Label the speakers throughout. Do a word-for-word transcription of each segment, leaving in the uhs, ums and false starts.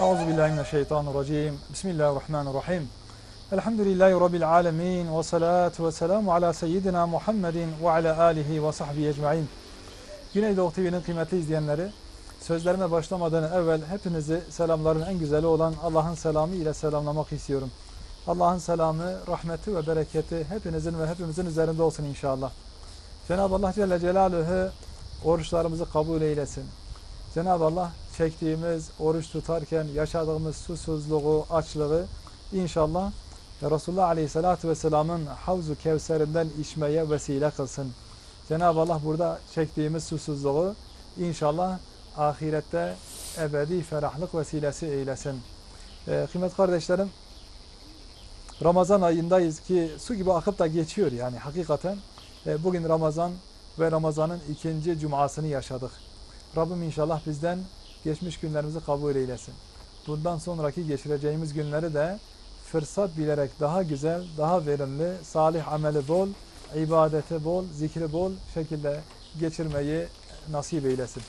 Speaker 1: Euzubillahimineşşeytanirracim. Bismillahirrahmanirrahim. Elhamdülillahi Rabbil alemin. Ve salatu ve selamu ala seyyidina Muhammedin ve ala alihi ve sahbihi ecmain. Güneydoğu T V'nin kıymetli izleyenleri, sözlerime başlamadan evvel hepinizi selamların en güzeli olan Allah'ın selamı ile selamlamak istiyorum. Allah'ın selamı, rahmeti ve bereketi hepinizin ve hepimizin üzerinde olsun inşallah. Cenab-ı Allah Celle Celaluhu oruçlarımızı kabul eylesin. Cenab-ı Allah çektiğimiz, oruç tutarken yaşadığımız susuzluğu, açlığı inşallah Resulullah Aleyhisselatü Vesselam'ın Havzu Kevser'inden içmeye vesile kılsın. Cenab-ı Allah burada çektiğimiz susuzluğu inşallah ahirette ebedi ferahlık vesilesi eylesin. Ee, kıymetli kardeşlerim, Ramazan ayındayız ki su gibi akıp da geçiyor yani hakikaten. E, bugün Ramazan ve Ramazan'ın ikinci cumasını yaşadık. Rabbim inşallah bizden geçmiş günlerimizi kabul eylesin. Bundan sonraki geçireceğimiz günleri de fırsat bilerek daha güzel, daha verimli, salih ameli bol, ibadeti bol, zikri bol şekilde geçirmeyi nasip eylesin.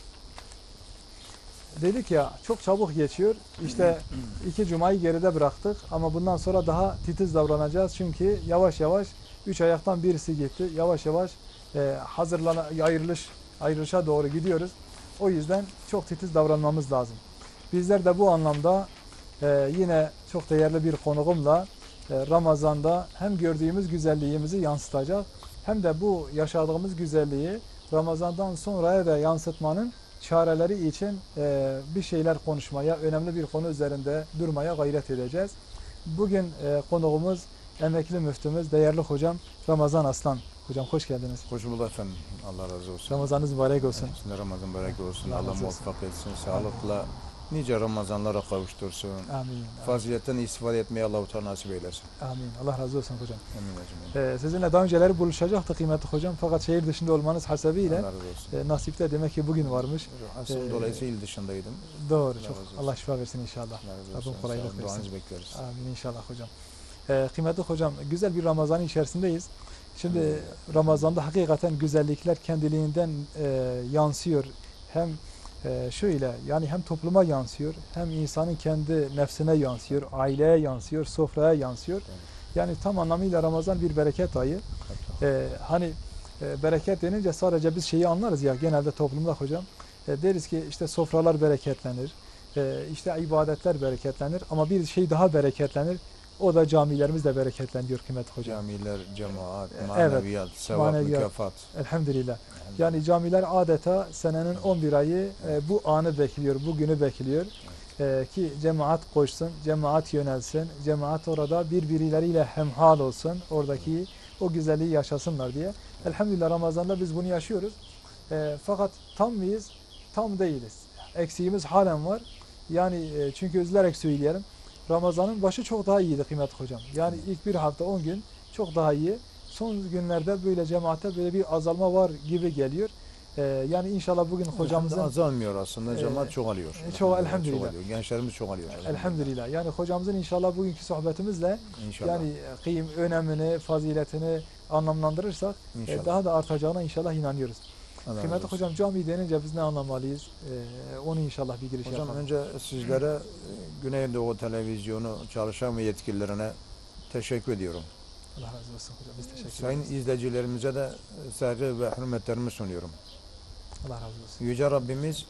Speaker 1: Dedik ya, çok çabuk geçiyor. İşte iki cumayı geride bıraktık ama bundan sonra daha titiz davranacağız. Çünkü yavaş yavaş üç ayaktan birisi gitti. Yavaş yavaş e, hazırlana, ayrılış, ayrılışa doğru gidiyoruz. O yüzden çok titiz davranmamız lazım. Bizler de bu anlamda e, yine çok değerli bir konuğumla e, Ramazan'da hem gördüğümüz güzelliğimizi yansıtacak hem de bu yaşadığımız güzelliği Ramazan'dan sonraya da yansıtmanın çareleri için e, bir şeyler konuşmaya, önemli bir konu üzerinde durmaya gayret edeceğiz. Bugün e, konuğumuz emekli müftümüz, değerli hocam Ramazan Aslan. Hocam hoş geldiniz.
Speaker 2: Hoş bulduk efendim. Allah razı olsun.
Speaker 1: Ramazanınız mübarek olsun.
Speaker 2: Şimdi Ramazan mübarek olsun.
Speaker 1: Allah,
Speaker 2: Allah muvaffak etsin. Sağlıkla nice Ramazanlara kavuştursun.
Speaker 1: Amin.
Speaker 2: Faziletten istifade etmeyi Allah-u Teala nasip eylesin.
Speaker 1: Amin. Allah razı olsun hocam.
Speaker 2: Amin hocam.
Speaker 1: Ee, sizinle daha önceleri buluşacaktık kıymetli hocam. Fakat şehir dışında olmanız hasebiyle
Speaker 2: Allah razı olsun.
Speaker 1: e, nasipte demek ki bugün varmış.
Speaker 2: Hasım
Speaker 1: Ee,
Speaker 2: dolayısıyla il dışındaydım.
Speaker 1: Doğru.
Speaker 2: Allah
Speaker 1: Çok.
Speaker 2: razı olsun.
Speaker 1: Allah şifa versin inşallah. Rabbim kolaylık versin.
Speaker 2: Duanızı bekleriz.
Speaker 1: Amin inşallah hocam. Ee, kıymetli hocam, güzel bir Ramazan'ın içerisindeyiz. Şimdi Ramazan'da hakikaten güzellikler kendiliğinden e, yansıyor. Hem e, şöyle yani hem topluma yansıyor, hem insanın kendi nefsine yansıyor, aileye yansıyor, sofraya yansıyor. Yani tam anlamıyla Ramazan bir bereket ayı. E, hani e, bereket denince sadece biz şeyi anlarız ya genelde toplumda hocam. E, deriz ki işte sofralar bereketlenir, e, işte ibadetler bereketlenir ama bir şey daha bereketlenir. O da camilerimiz de bereketleniyor kıymetli hocam.
Speaker 2: Camiler, cemaat,
Speaker 1: Evet,
Speaker 2: maneviyat, sevap,
Speaker 1: maneviyat.
Speaker 2: mükafat.
Speaker 1: Elhamdülillah. Yani camiler adeta senenin on bir ayı e, bu anı bekliyor, bu günü bekliyor. E, ki cemaat koşsun, cemaat yönelsin, cemaat orada birbirleriyle hemhal olsun, oradaki o güzelliği yaşasınlar diye. Elhamdülillah Ramazan'da biz bunu yaşıyoruz. E, fakat tam mıyız? Tam değiliz. Eksiğimiz halen var. Yani e, çünkü üzülerek söyleyelim. Ramazan'ın başı çok daha iyiydi kıymetli hocam. Yani ilk bir hafta on gün çok daha iyi. Son günlerde böyle cemaatte böyle bir azalma var gibi geliyor. Ee, yani inşallah bugün hocamızın...
Speaker 2: Azalmıyor aslında. Cemaat
Speaker 1: e,
Speaker 2: çoğalıyor.
Speaker 1: Çok elhamdülillah.
Speaker 2: Çoğalıyor. Gençlerimiz çoğalıyor.
Speaker 1: Elhamdülillah. Yani hocamızın inşallah bugünkü sohbetimizle
Speaker 2: İnşallah.
Speaker 1: yani kıyım, önemini, faziletini anlamlandırırsak e, daha da artacağına inşallah inanıyoruz.
Speaker 2: Allah
Speaker 1: Kıymetli hocam cami denince biz ne anlamalıyız? Ee, onu inşallah bir giriş
Speaker 2: hocam
Speaker 1: yapalım.
Speaker 2: önce sizlere Güneydoğu Televizyonu çalışan ve yetkililerine teşekkür ediyorum.
Speaker 1: Allah razı olsun hocam. Biz teşekkür
Speaker 2: Sayın
Speaker 1: ederiz.
Speaker 2: izleyicilerimize de saygı ve hürmetlerimi sunuyorum.
Speaker 1: Allah razı olsun.
Speaker 2: Yüce Rabbimiz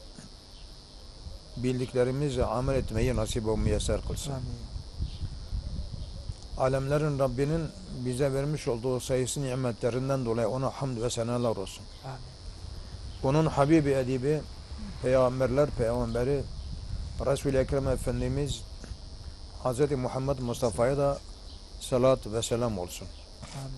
Speaker 2: bildiklerimizle amel etmeyi nasip ve müyesser kılsın.
Speaker 1: Amin.
Speaker 2: Alemlerin Rabbinin bize vermiş olduğu sayısı nimetlerinden dolayı ona hamd ve senalar olsun.
Speaker 1: Amin.
Speaker 2: Onun Habibi Edibi, Peygamberler Peygamberi Resul-i Ekrem Efendimiz Hz. Muhammed Mustafa'ya da salat ve selam olsun.
Speaker 1: Amin.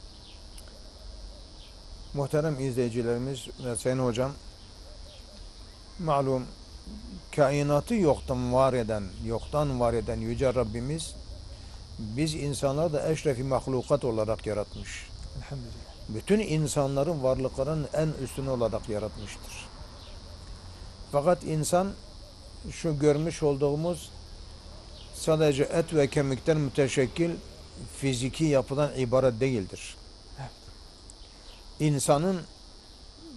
Speaker 2: Muhterem izleyicilerimiz ve Sayın Hocam, malum kainatı yoktan var eden, yoktan var eden Yüce Rabbimiz biz insanları da eşrefi mahlukat olarak yaratmış.
Speaker 1: Elhamdülillah.
Speaker 2: Bütün insanların varlıklarının en üstünü olarak yaratmıştır. Fakat insan şu görmüş olduğumuz sadece et ve kemikten müteşekkil fiziki yapıdan ibaret değildir.
Speaker 1: Evet.
Speaker 2: İnsanın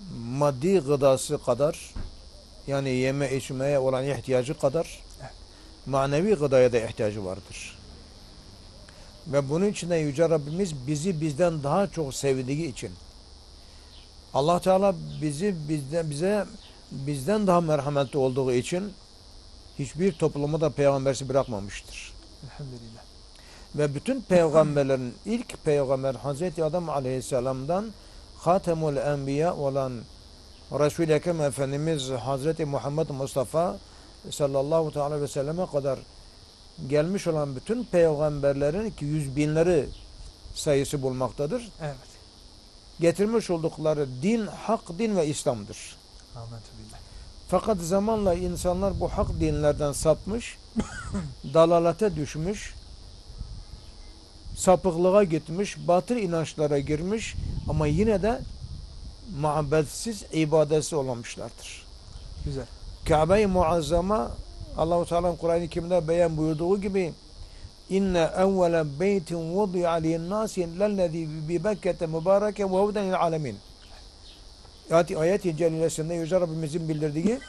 Speaker 2: maddi gıdası kadar yani yeme içmeye olan ihtiyacı kadar
Speaker 1: Evet.
Speaker 2: manevi gıdaya da ihtiyacı vardır. Ve bunun için de Yüce Rabbimiz bizi bizden daha çok sevdiği için Allah Teala bizi bizden, bize bizden daha merhametli olduğu için hiçbir toplumu da peygambersiz bırakmamıştır.
Speaker 1: Elhamdülillah.
Speaker 2: Ve bütün peygamberlerin ilk peygamber Hazreti Adam Aleyhisselam'dan Hatemul Enbiya olan Resul-i Ekrem Efendimiz Hazreti Muhammed Mustafa sallallahu aleyhi ve selleme kadar gelmiş olan bütün peygamberlerin ki yüz binleri sayısı bulmaktadır.
Speaker 1: Evet.
Speaker 2: Getirmiş oldukları din, hak din ve İslam'dır.
Speaker 1: Ahmetullah.
Speaker 2: Fakat zamanla insanlar bu hak dinlerden sapmış, dalalete düşmüş, sapıklığa gitmiş, batıl inançlara girmiş ama yine de muhabbetsiz, ibadetsiz olmamışlardır.
Speaker 1: Güzel.
Speaker 2: Kabe-i Muazzama Allah-u Teala'nın Kur'an-ı Kerim'de beyan buyurduğu gibi inne evvele beytin vudi'a linnâsi lellezî bi Bekke'te mübareke ve huden lil alemin. Yani ayet-i celilesinde Yüce Rabbimizin bildirdiği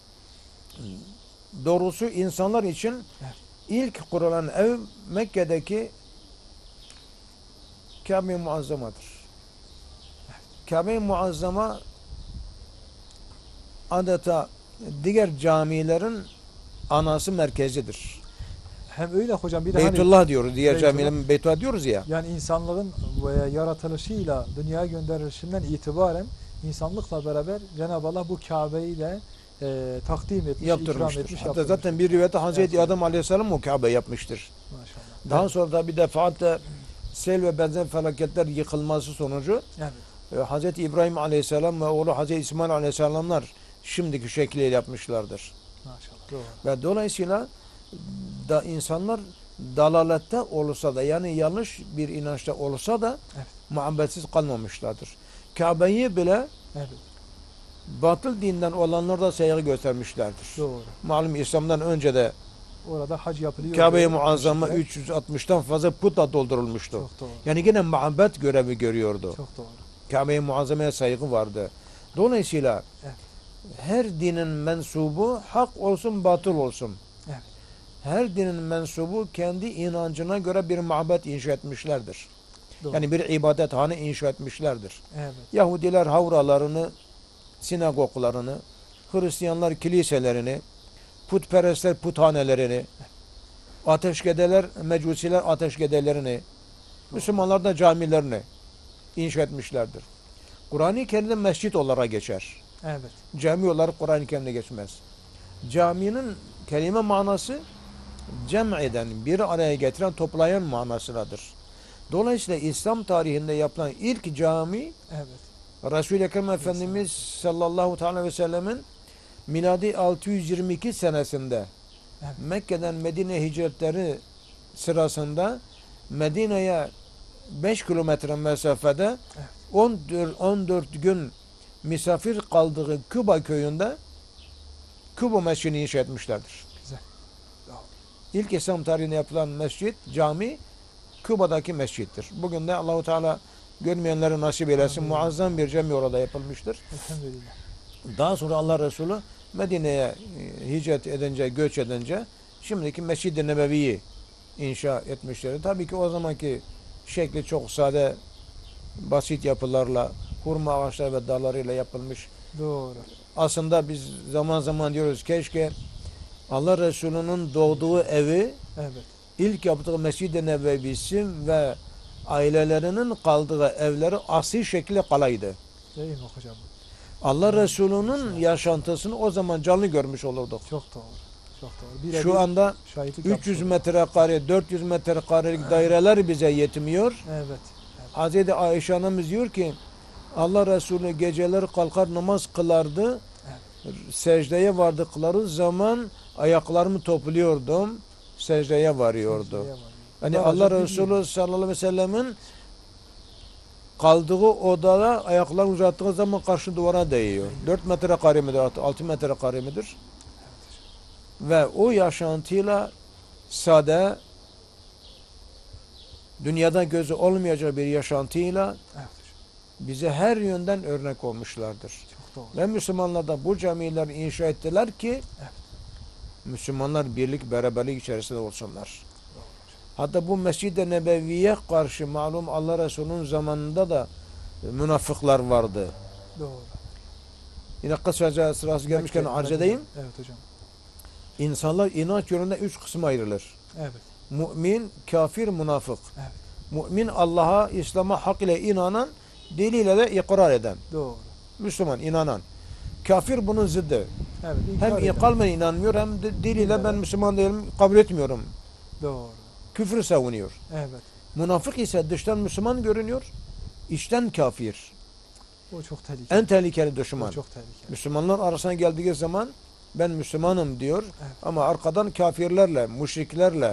Speaker 2: doğrusu insanlar için ilk kurulan ev Mekke'deki Kabe-i Muazzama'dır. Kabe-i Muazzama adeta diğer camilerin anası merkezidir.
Speaker 1: Hem öyle hocam bir de
Speaker 2: Beytullah
Speaker 1: hani,
Speaker 2: diyoruz. Diğer
Speaker 1: Beytullah.
Speaker 2: camilerin Beytullah diyoruz ya.
Speaker 1: Yani insanlığın veya yaratılışıyla dünyaya gönderilişinden itibaren insanlıkla beraber Cenab-ı Allah bu Kabe'yi de e, takdim etmiş, ikram
Speaker 2: Yaptırmıştır.
Speaker 1: etmiş.
Speaker 2: Hatta
Speaker 1: yaptırmıştır.
Speaker 2: zaten bir rivayette Hazreti
Speaker 1: Evet.
Speaker 2: Adam Aleyhisselam o Kabe yapmıştır.
Speaker 1: Maşallah.
Speaker 2: Daha
Speaker 1: Evet.
Speaker 2: sonra da bir defaatle sel ve benzer felaketler yıkılması sonucu
Speaker 1: Evet.
Speaker 2: e, Hazreti İbrahim Aleyhisselam ve oğlu Hazreti İsmail Aleyhisselamlar şimdiki şekliyle yapmışlardır.
Speaker 1: Maşallah. Doğru.
Speaker 2: Ve dolayısıyla da insanlar dalalette olursa da yani yanlış bir inançta olursa da
Speaker 1: Evet.
Speaker 2: muhabbetsiz kalmamışlardır. Kabe'yi bile
Speaker 1: Evet.
Speaker 2: batıl dinden olanlar da saygı göstermişlerdir.
Speaker 1: Doğru.
Speaker 2: Malum İslam'dan önce de
Speaker 1: Orada hac yapılıyor.
Speaker 2: Kabe-i
Speaker 1: Doğru.
Speaker 2: Muazzama
Speaker 1: Haçlar.
Speaker 2: üç yüz altmıştan fazla putla doldurulmuştu.
Speaker 1: Çok doğru.
Speaker 2: Yani yine muhabbet görevi görüyordu.
Speaker 1: Çok doğru.
Speaker 2: Kabe-i Muazzama'ya saygı vardı. Dolayısıyla
Speaker 1: Evet.
Speaker 2: her dinin mensubu hak olsun batıl olsun.
Speaker 1: Evet.
Speaker 2: Her dinin mensubu kendi inancına göre bir mabet inşa etmişlerdir.
Speaker 1: Doğru.
Speaker 2: Yani bir ibadethane inşa etmişlerdir.
Speaker 1: Evet.
Speaker 2: Yahudiler havralarını, sinagoglarını, Hristiyanlar kiliselerini, putperestler puthanelerini, ateşkedeler, mecusiler ateşkedelerini, Müslümanlar da camilerini inşa etmişlerdir. Kur'an-ı Kerim'de mescit olarak geçer.
Speaker 1: Evet.
Speaker 2: Cami olarak Kur'an-ı Kerim'de geçmez. Caminin kelime manası cem eden, bir araya getiren, toplayan manasınadır. Dolayısıyla İslam tarihinde yapılan ilk cami
Speaker 1: Evet.
Speaker 2: Resul-i Ekrem Efendimiz sallallahu aleyhi ve sellemin miladi altı yüz yirmi iki senesinde
Speaker 1: Evet.
Speaker 2: Mekke'den Medine hicretleri sırasında Medine'ye beş kilometre mesafede
Speaker 1: Evet.
Speaker 2: on dört, on dört gün misafir kaldığı Küba köyünde Küba mescidini inşa etmişlerdir.
Speaker 1: Güzel.
Speaker 2: İlk İslam tarihinde yapılan mescit, cami Küba'daki mescittir. Bugün de Allahu Teala görmeyenlere nasip eylesin.
Speaker 1: Amin.
Speaker 2: Muazzam bir cami orada yapılmıştır.
Speaker 1: Elhamdülillah.
Speaker 2: Daha sonra Allah Resulü Medine'ye e, hicret edince, göç edince şimdiki Mescid-i Nebevi'yi inşa etmişler. Tabii ki o zamanki şekli çok sade, basit yapılarla, hurma ağaçları ve dallarıyla yapılmış.
Speaker 1: Doğru.
Speaker 2: Aslında biz zaman zaman diyoruz keşke Allah Resulü'nün doğduğu evi
Speaker 1: Evet.
Speaker 2: ilk yaptığı Mescid-i Nebevisi ve ailelerinin kaldığı evleri asli şekilde kalaydı.
Speaker 1: Değil mi hocam?
Speaker 2: Allah Resulü'nün yaşantısını o zaman canlı görmüş olurduk.
Speaker 1: Çok doğru. Çok doğru. Bir
Speaker 2: Şu anda
Speaker 1: şahitlik
Speaker 2: üç yüz
Speaker 1: yapmış
Speaker 2: metrekare, dört yüz metrekarelik daireler bize yetmiyor.
Speaker 1: olduk. Evet.
Speaker 2: Hazreti Ayşe Hanımız diyor ki Allah Resulü geceleri kalkar namaz kılardı. Secdeye vardıkları zaman ayaklarımı topluyordum. Secdeye varıyordu.
Speaker 1: Secdeye varıyor.
Speaker 2: Hani
Speaker 1: Daha
Speaker 2: Allah
Speaker 1: hocam
Speaker 2: Resulü
Speaker 1: bilmiyorum.
Speaker 2: sallallahu aleyhi ve sellemin kaldığı odada ayaklarını uzattığı zaman karşı duvara değiyor. dört metrekare midir, altı metrekare midir? Ve o yaşantıyla sade, dünyada gözü olmayacak bir yaşantıyla
Speaker 1: Evet hocam.
Speaker 2: bize her yönden örnek olmuşlardır.
Speaker 1: Çok doğru.
Speaker 2: Ve Müslümanlar da bu camileri inşa ettiler ki
Speaker 1: Evet.
Speaker 2: Müslümanlar birlik, beraberlik içerisinde olsunlar. Hatta bu Mescid-i Nebevi'ye karşı malum Allah Resulü'nün zamanında da münafıklar vardı.
Speaker 1: Doğru.
Speaker 2: Yine kısaca sırası gelmişken
Speaker 1: Mekke-
Speaker 2: arz
Speaker 1: Mekke-
Speaker 2: edeyim.
Speaker 1: Evet hocam.
Speaker 2: İnsanlar inanç yönünde üç kısma ayrılır.
Speaker 1: Evet.
Speaker 2: Mümin, kafir, münafık.
Speaker 1: Evet.
Speaker 2: Mümin Allah'a, İslam'a hak ile inanan, diliyle de ikrar eden.
Speaker 1: Doğru.
Speaker 2: Müslüman, inanan. Kafir bunun zıddı.
Speaker 1: Evet.
Speaker 2: Hem
Speaker 1: inkar eden.
Speaker 2: kalben inanmıyor hem de diliyle
Speaker 1: Evet.
Speaker 2: ben Müslüman değilim, kabul etmiyorum.
Speaker 1: Doğru.
Speaker 2: Küfrü savunuyor.
Speaker 1: Evet.
Speaker 2: Münafık ise dıştan Müslüman görünüyor, içten kafir.
Speaker 1: O çok tehlikeli.
Speaker 2: En tehlikeli düşman.
Speaker 1: O çok tehlikeli.
Speaker 2: Müslümanlar arasına geldiği zaman ben Müslümanım diyor
Speaker 1: Evet.
Speaker 2: ama arkadan kafirlerle, müşriklerle,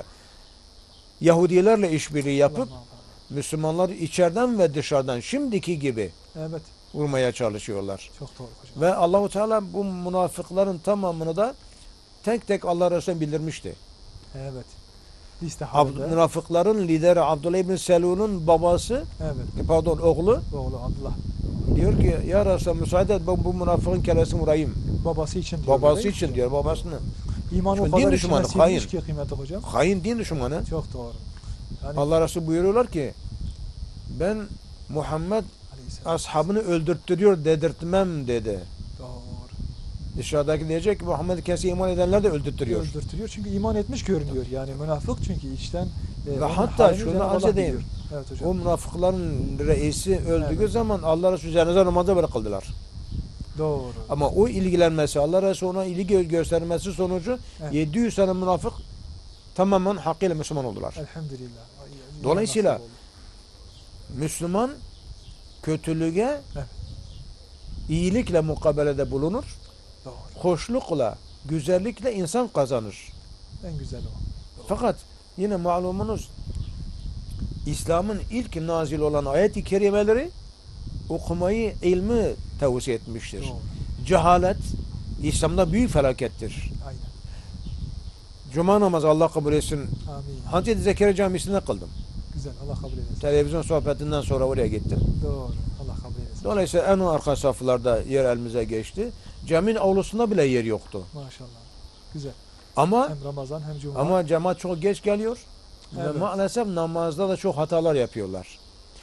Speaker 2: Yahudilerle işbirliği yapıp
Speaker 1: Allah muhafaza.
Speaker 2: Müslümanlar içeriden ve dışarıdan şimdiki gibi
Speaker 1: Evet.
Speaker 2: vurmaya çalışıyorlar.
Speaker 1: Çok doğru hocam.
Speaker 2: Ve Allahu Teala bu münafıkların tamamını da tek tek Allah Resulü'ne bildirmişti.
Speaker 1: Evet. Liste
Speaker 2: Ab-
Speaker 1: halinde.
Speaker 2: münafıkların lideri Abdullah ibn Selul'un babası,
Speaker 1: Evet.
Speaker 2: pardon oğlu
Speaker 1: Oğlu Abdullah.
Speaker 2: diyor ki ya Resulallah müsaade et ben bu münafıkın kellesini vurayım.
Speaker 1: Babası için diyor.
Speaker 2: Babası
Speaker 1: değil mi
Speaker 2: için
Speaker 1: hocam?
Speaker 2: diyor babasını.
Speaker 1: İman o
Speaker 2: Çünkü
Speaker 1: kadar
Speaker 2: din
Speaker 1: içine
Speaker 2: düşmanı,
Speaker 1: sinmiş
Speaker 2: hain.
Speaker 1: ki kıymetli hocam.
Speaker 2: Hain din düşmanı.
Speaker 1: Çok doğru. Yani
Speaker 2: Allah Resulü buyuruyorlar ki ben Muhammed
Speaker 1: Aleyhisselam.
Speaker 2: ashabını öldürttürüyor dedirtmem dedi.
Speaker 1: Doğru.
Speaker 2: Dışarıdaki diyecek ki Muhammed kesin iman edenler de öldürtürüyor.
Speaker 1: Öldürtüyor. Çünkü iman etmiş görünüyor. Yani münafık çünkü içten e,
Speaker 2: Ve
Speaker 1: onun
Speaker 2: hatta
Speaker 1: halini
Speaker 2: şunu
Speaker 1: Cenab-ı
Speaker 2: arz
Speaker 1: Allah
Speaker 2: edeyim.
Speaker 1: biliyor. Evet hocam.
Speaker 2: O münafıkların reisi öldüğü
Speaker 1: Evet.
Speaker 2: zaman Allah Resulü cenaze namazı böyle kıldılar.
Speaker 1: Doğru.
Speaker 2: Ama o ilgilenmesi, Allah Resulü ona ilgi gö- göstermesi sonucu
Speaker 1: Evet.
Speaker 2: yedi yüz tane münafık tamamen hakkıyla Müslüman oldular.
Speaker 1: Elhamdülillah. Ay-
Speaker 2: Dolayısıyla-
Speaker 1: nasip oldu.
Speaker 2: Müslüman kötülüğe
Speaker 1: Evet.
Speaker 2: iyilikle mukabelede bulunur.
Speaker 1: Doğru.
Speaker 2: Hoşlukla, güzellikle insan kazanır.
Speaker 1: En güzel o. Doğru.
Speaker 2: Fakat yine malumunuz İslam'ın ilk nazil olan ayet-i kerimeleri okumayı, ilmi tavsiye etmiştir.
Speaker 1: Doğru.
Speaker 2: Cehalet İslam'da büyük felakettir.
Speaker 1: Aynen.
Speaker 2: Cuma namazı Allah kabul etsin.
Speaker 1: Amin.
Speaker 2: Hazreti Zekeriya Camisi'nde kıldım.
Speaker 1: Güzel. Allah kabul eylesin.
Speaker 2: Televizyon sohbetinden sonra oraya gittim.
Speaker 1: Doğru. Allah kabul eylesin.
Speaker 2: Dolayısıyla en arka saflarda yer elimize geçti. Caminin avlusunda bile yer yoktu.
Speaker 1: Maşallah. Güzel.
Speaker 2: Ama
Speaker 1: Hem Ramazan hem Cuma.
Speaker 2: ama cemaat çok geç geliyor.
Speaker 1: Evet.
Speaker 2: Ve maalesef namazda da çok hatalar yapıyorlar.